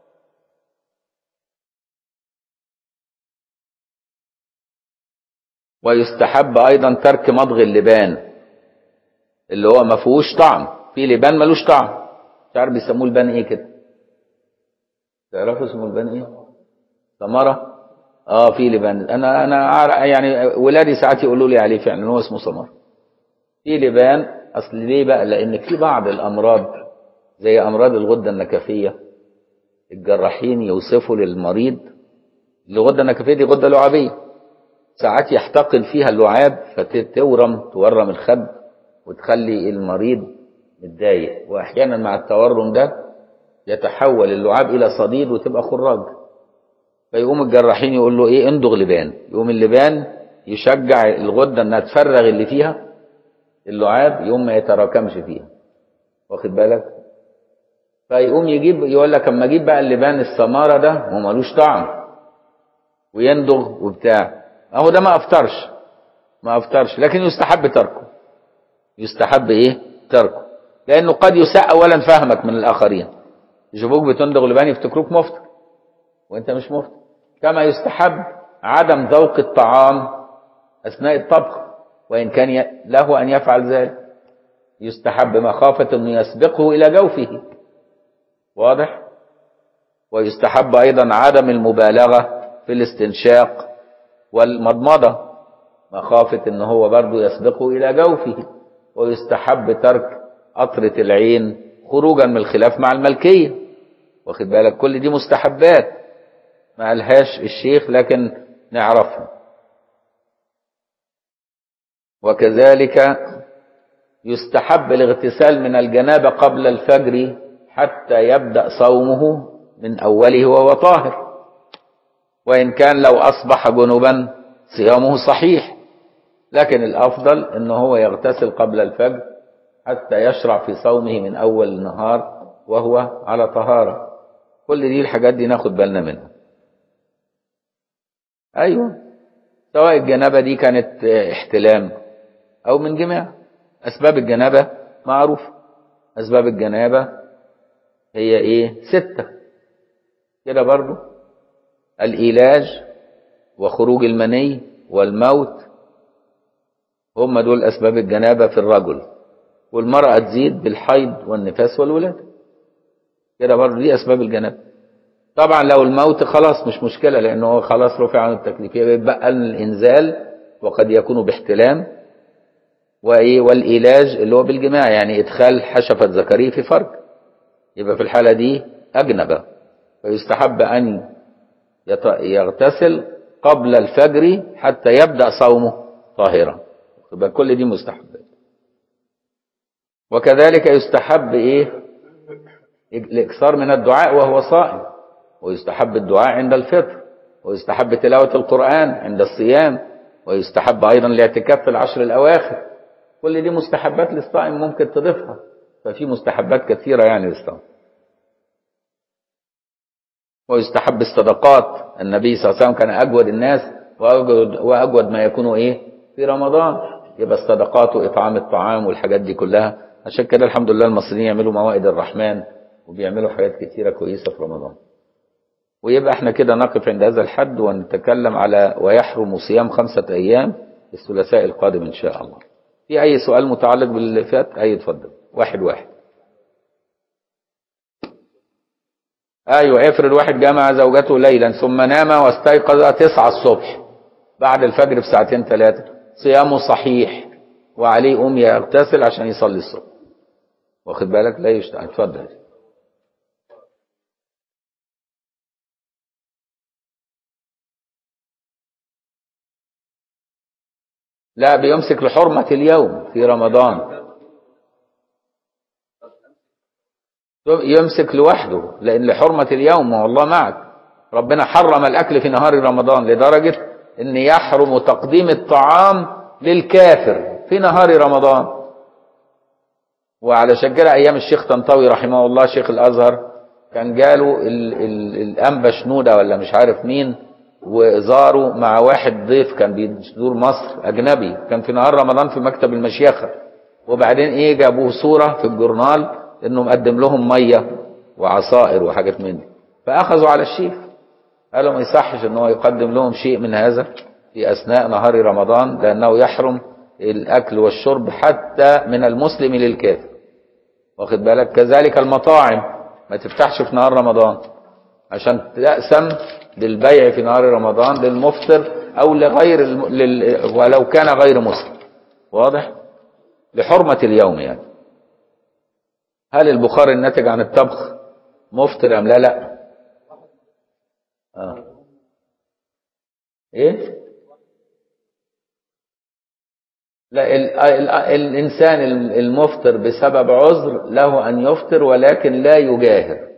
ويستحب ايضا ترك مضغ اللبان اللي هو ما فيهوش طعم. في لبان ملوش طعم، مش عارف بيسموه لبان ايه كده، تعرفوا اسمه لبان ايه؟ سمرة. اه في لبان، انا انا يعني ولادي ساعات يقولوا لي عليه فعلا هو اسمه سمرة. في لبان، اصل ليه بقى؟ لان في بعض الامراض زي امراض الغدة النكفية الجراحين يوصفوا للمريض، الغدة النكفية دي غدة لعابية، ساعات يحتقن فيها اللعاب فتورم تورم الخد وتخلي المريض متضايق، واحيانا مع التورم ده يتحول اللعاب الى صديد وتبقى خراج، فيقوم الجراحين يقول له ايه؟ اندغ لبان. يقوم اللبان يشجع الغده انها تفرغ اللي فيها اللعاب، يقوم ما يتراكمش فيها. واخد بالك؟ فيقوم يجيب، يقول لك اما اجيب بقى اللبان السماره ده هو ملوش طعم ويندغ وبتاع، اهو ده ما افطرش، ما افطرش، لكن يستحب تركه. يستحب ايه؟ تركه، لانه قد يساء اولا فهمك من الاخرين، يشوفوك بتندغ لبان يفتكروك مفطر وانت مش مفطر. كما يستحب عدم ذوق الطعام اثناء الطبخ، وان كان له ان يفعل ذلك، يستحب مخافة انه يسبقه الى جوفه. واضح؟ ويستحب ايضا عدم المبالغة في الاستنشاق والمضمضة، مخافة ان هو برضو يسبقه الى جوفه. ويستحب ترك قطرة العين خروجا من الخلاف مع الملكية. واخد بالك؟ كل دي مستحبات ما قالهاش الشيخ لكن نعرفها. وكذلك يستحب الاغتسال من الجنابة قبل الفجر حتى يبدأ صومه من أوله وهو طاهر، وإن كان لو أصبح جنبا صيامه صحيح، لكن الأفضل أنه هو يغتسل قبل الفجر حتى يشرع في صومه من أول النهار وهو على طهارة. كل دي الحاجات دي ناخد بالنا منها. أيوة، سواء الجنابة دي كانت احتلام أو من جماع. أسباب الجنابة معروف، أسباب الجنابة هي إيه؟ ستة كده برضو: الإيلاج وخروج المني والموت، هم دول أسباب الجنابة في الرجل. والمرأة تزيد بالحيض والنفاس والولادة، كده برضو دي أسباب الجنابة. طبعا لو الموت خلاص مش مشكلة، لأنه خلاص رفع عن التكليفية، بيبقى الإنزال وقد يكون باحتلام، وإيه؟ والإيلاج اللي هو بالجماع، يعني إدخال حشفة ذكري في فرج، يبقى في الحالة دي أجنبة، فيستحب أن يغتسل قبل الفجر حتى يبدأ صومه طاهرا. يبقى كل دي مستحبات. وكذلك يستحب إيه؟ الإكثار من الدعاء وهو صائم، ويستحب الدعاء عند الفطر، ويستحب تلاوة القرآن عند الصيام، ويستحب أيضا الاعتكاف في العشر الأواخر. كل دي مستحبات للصائم ممكن تضيفها، ففي مستحبات كثيرة يعني للصائم. ويستحب الصدقات. النبي صلى الله عليه وسلم كان أجود الناس وأجود, وأجود ما يكون إيه في رمضان، يبقى الصدقات وإطعام الطعام والحاجات دي كلها. عشان كده الحمد لله المصريين يعملوا موائد الرحمن وبيعملوا حاجات كتيرة كويسة في رمضان. ويبقى احنا كده نقف عند هذا الحد ونتكلم على ويحرم صيام خمسة أيام الثلاثاء القادم إن شاء الله. في أي سؤال متعلق باللي فات؟ أي اتفضل. واحد واحد. أيوة، افرض واحد جمع زوجته ليلا ثم نام واستيقظ تسعة الصبح بعد الفجر بساعتين ثلاثة، صيامه صحيح وعليه قوم يغتسل عشان يصلي الصبح. واخد بالك؟ لا يشتغل. اتفضل. لا، بيمسك لحرمة اليوم في رمضان، يمسك لوحده لأن لحرمة اليوم والله معك. ربنا حرم الأكل في نهار رمضان لدرجة أن يحرم تقديم الطعام للكافر في نهار رمضان. وعلى كده أيام الشيخ طنطاوي رحمه الله شيخ الأزهر كان جاله الأنبا شنودة ولا مش عارف مين، وزاروا مع واحد ضيف كان بيزور مصر أجنبي، كان في نهار رمضان في مكتب المشيخة، وبعدين إيه جابوه صورة في الجورنال إنه مقدم لهم مية وعصائر وحاجات من دي، فأخذوا على الشيخ قالوا ما يصحش إن هو يقدم لهم شيء من هذا في أثناء نهار رمضان، لأنه يحرم الأكل والشرب حتى من المسلم للكافر. واخد بالك؟ كذلك المطاعم ما تفتحش في نهار رمضان عشان تأسم للبيع في نهار رمضان للمفطر أو لغير الم... لل... ولو كان غير مسلم. واضح؟ لحرمة اليوم يعني. هل البخار الناتج عن الطبخ مفطر أم لا؟ لا. آه. إيه؟ لا، ال... ال... الإنسان المفطر بسبب عذر له أن يفطر ولكن لا يجاهر.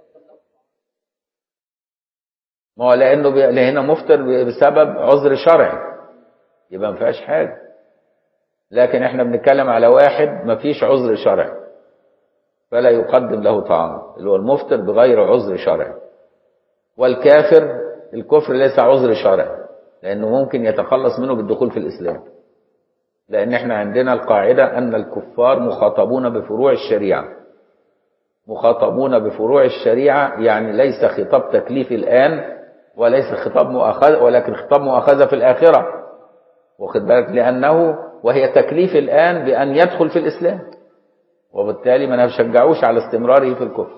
ما هو لأنه بي... هنا مفطر بسبب عذر شرعي يبقى ما فيهاش حاجة، لكن احنا بنتكلم على واحد ما فيش عذر شرعي فلا يقدم له طعام، اللي هو المفطر بغير عذر شرعي. والكافر الكفر ليس عذر شرعي لأنه ممكن يتخلص منه بالدخول في الإسلام، لأن احنا عندنا القاعدة أن الكفار مخاطبون بفروع الشريعة. مخاطبون بفروع الشريعة يعني ليس خطاب تكليف الآن وليس خطاب مؤاخذة، ولكن خطاب مؤاخذة في الآخرة. واخد بالك؟ لأنه وهي تكليف الآن بأن يدخل في الإسلام، وبالتالي ما نشجعوش على استمراره في الكفر.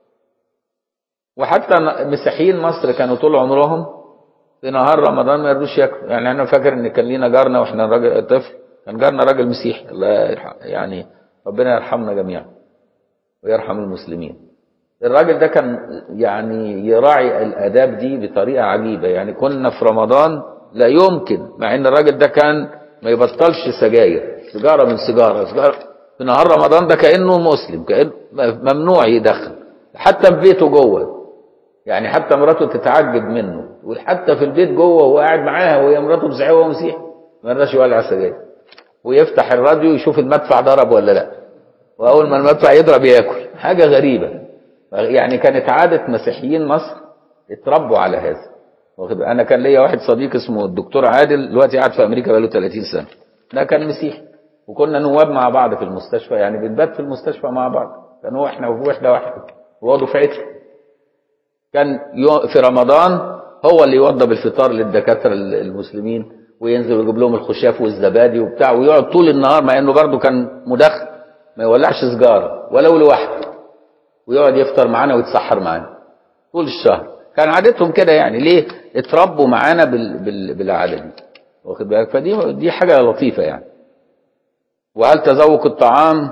وحتى مسيحيين مصر كانوا طول عمرهم في نهار رمضان ما يرضوش ياكلوا. يعني انا فاكر ان كان لينا جارنا واحنا راجل طفل، كان جارنا راجل مسيحي، الله يرحم يعني ربنا يرحمنا جميعا ويرحم المسلمين. الراجل ده كان يعني يراعي الآداب دي بطريقة عجيبة. يعني كنا في رمضان لا يمكن، مع ان الراجل ده كان ما يبطلش سجاير، سيجارة من سيجارة سيجارة في نهار رمضان، ده كأنه مسلم، كأنه ممنوع يدخن حتى في بيته جوه. يعني حتى مراته تتعجب منه، وحتى في البيت جوه وهو قاعد معاها وهي مراته مسيحيه وهو مسيحي ما رضاش يولع سجاير، ويفتح الراديو يشوف المدفع ضرب ولا لا، واول ما المدفع يضرب ياكل. حاجه غريبه. يعني كانت عاده مسيحيين مصر اتربوا على هذا. انا كان ليا واحد صديق اسمه الدكتور عادل دلوقتي قاعد في امريكا بقاله ثلاثين سنه، ده كان مسيحي وكنا نواب مع بعض في المستشفى، يعني بنبات في المستشفى مع بعض، كان هو احنا في وحده واحده وهو دفعته. كان في رمضان هو اللي يوضب الفطار للدكاتره المسلمين وينزل ويجيب لهم الخشاف والزبادي وبتاع، ويقعد طول النهار مع انه برضه كان مدخن ما يولعش سيجاره ولو لوحده، ويقعد يفطر معانا ويتسحر معانا طول الشهر. كان عادتهم كده. يعني ليه؟ اتربوا معانا بال... بال... بالعاده دي. واخد بالك؟ فدي دي حاجه لطيفه يعني. وهل تذوق الطعام؟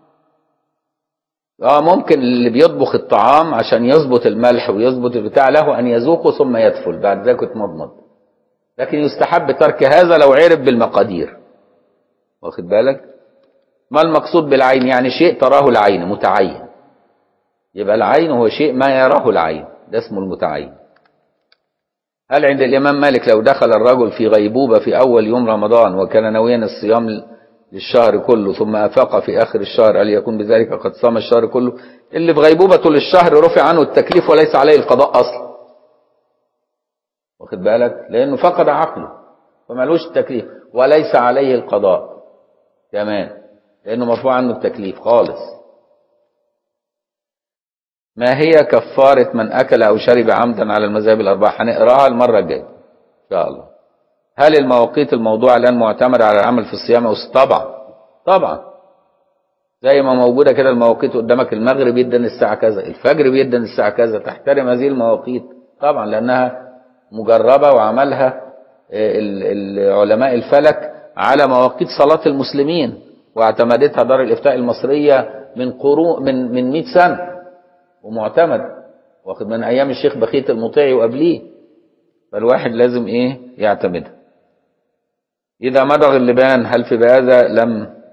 اه ممكن اللي بيطبخ الطعام عشان يظبط الملح ويظبط البتاع له ان يذوقه ثم يدفل بعد ذلك يتمضمض، لكن يستحب ترك هذا لو عرف بالمقادير. واخد بالك؟ ما المقصود بالعين؟ يعني شيء تراه العين متعين، يبقى العين هو شيء ما يراه العين، ده اسمه المتعين. هل عند الامام مالك لو دخل الرجل في غيبوبه في اول يوم رمضان وكان ناويا الصيام للشهر كله ثم أفاق في آخر الشهر هل يكون بذلك قد صام الشهر كله؟ اللي في غيبوبة طول الشهر رفع عنه التكليف وليس عليه القضاء أصلا، واخد بالك، لأنه فقد عقله فمالوش التكليف، وليس عليه القضاء كمان لأنه مرفوع عنه التكليف خالص. ما هي كفارة من أكل أو شرب عمدا على المذاهب الأربعة؟ هنقراها المرة الجاية إن شاء الله. هل المواقيت الموضوع الآن معتمدة على العمل في الصيام أو طبعا طبعا، زي ما موجودة كده المواقيت قدامك، المغرب يدن الساعة كذا، الفجر بيدن الساعة كذا، تحترم هذه المواقيت طبعا لأنها مجربة وعملها علماء الفلك على مواقيت صلاة المسلمين، واعتمدتها دار الإفتاء المصرية من قرون من من مئة سنة ومعتمد، واخد من أيام الشيخ بخيت المطيعي وقبليه، فالواحد لازم إيه يعتمدها. إذا مضغ اللبان هل في هذا لم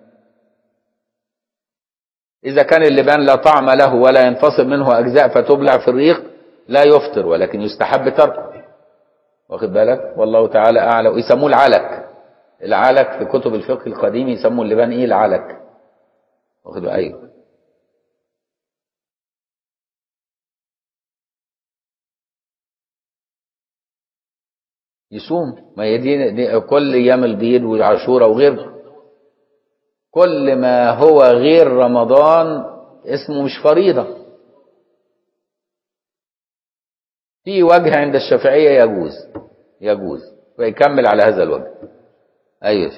إذا كان اللبان لا طعم له ولا ينفصل منه أجزاء فتبلع في الريق لا يفطر، ولكن يستحب تركه، واخد بالك، والله تعالى أعلى. ويسموه العلك، العلك في كتب الفقه القديم يسموا اللبان إيه العلك، واخد بالك. أيوه يصوم، ما هي دي, دي كل أيام البيض والعاشوراء وغير كل ما هو غير رمضان اسمه مش فريضة. في وجه عند الشافعية يجوز يجوز ويكمل على هذا الوجه. أيوة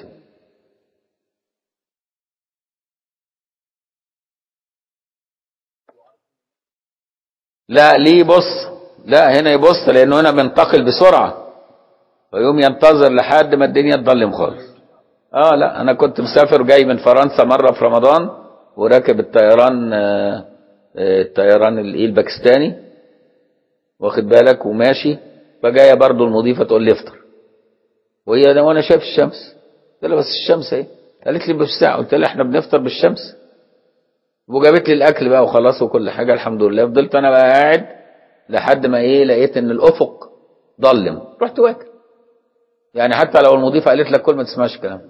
لا ليه بص، لا هنا يبص لأنه هنا بينتقل بسرعة ويوم ينتظر لحد ما الدنيا تضلم خالص. اه لا انا كنت مسافر جاي من فرنسا مرة في رمضان وراكب الطيران آه الطيران الايه الباكستاني، واخد بالك، وماشي، فجايه برضو المضيفه تقول لي افطر، وهي ده وانا شايف الشمس، قلت لها بس الشمس اهي، قالت لي بالساعه، قلت لها احنا بنفطر بالشمس، وجابت لي الاكل بقى وخلاص وكل حاجه الحمد لله. فضلت انا بقى قاعد لحد ما ايه لقيت ان الافق ضلم، رحت واكل. يعني حتى لو المضيفه قالت لك كل ما تسمعش كلام،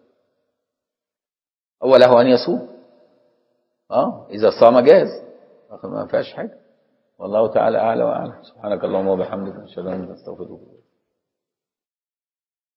هو له ان يصوم، اه اذا صام جاز ما فيهاش حاجه. والله تعالى اعلى واعلم. سبحانك اللهم وبحمدك اشهد ان لا اله الا انت استغفرك.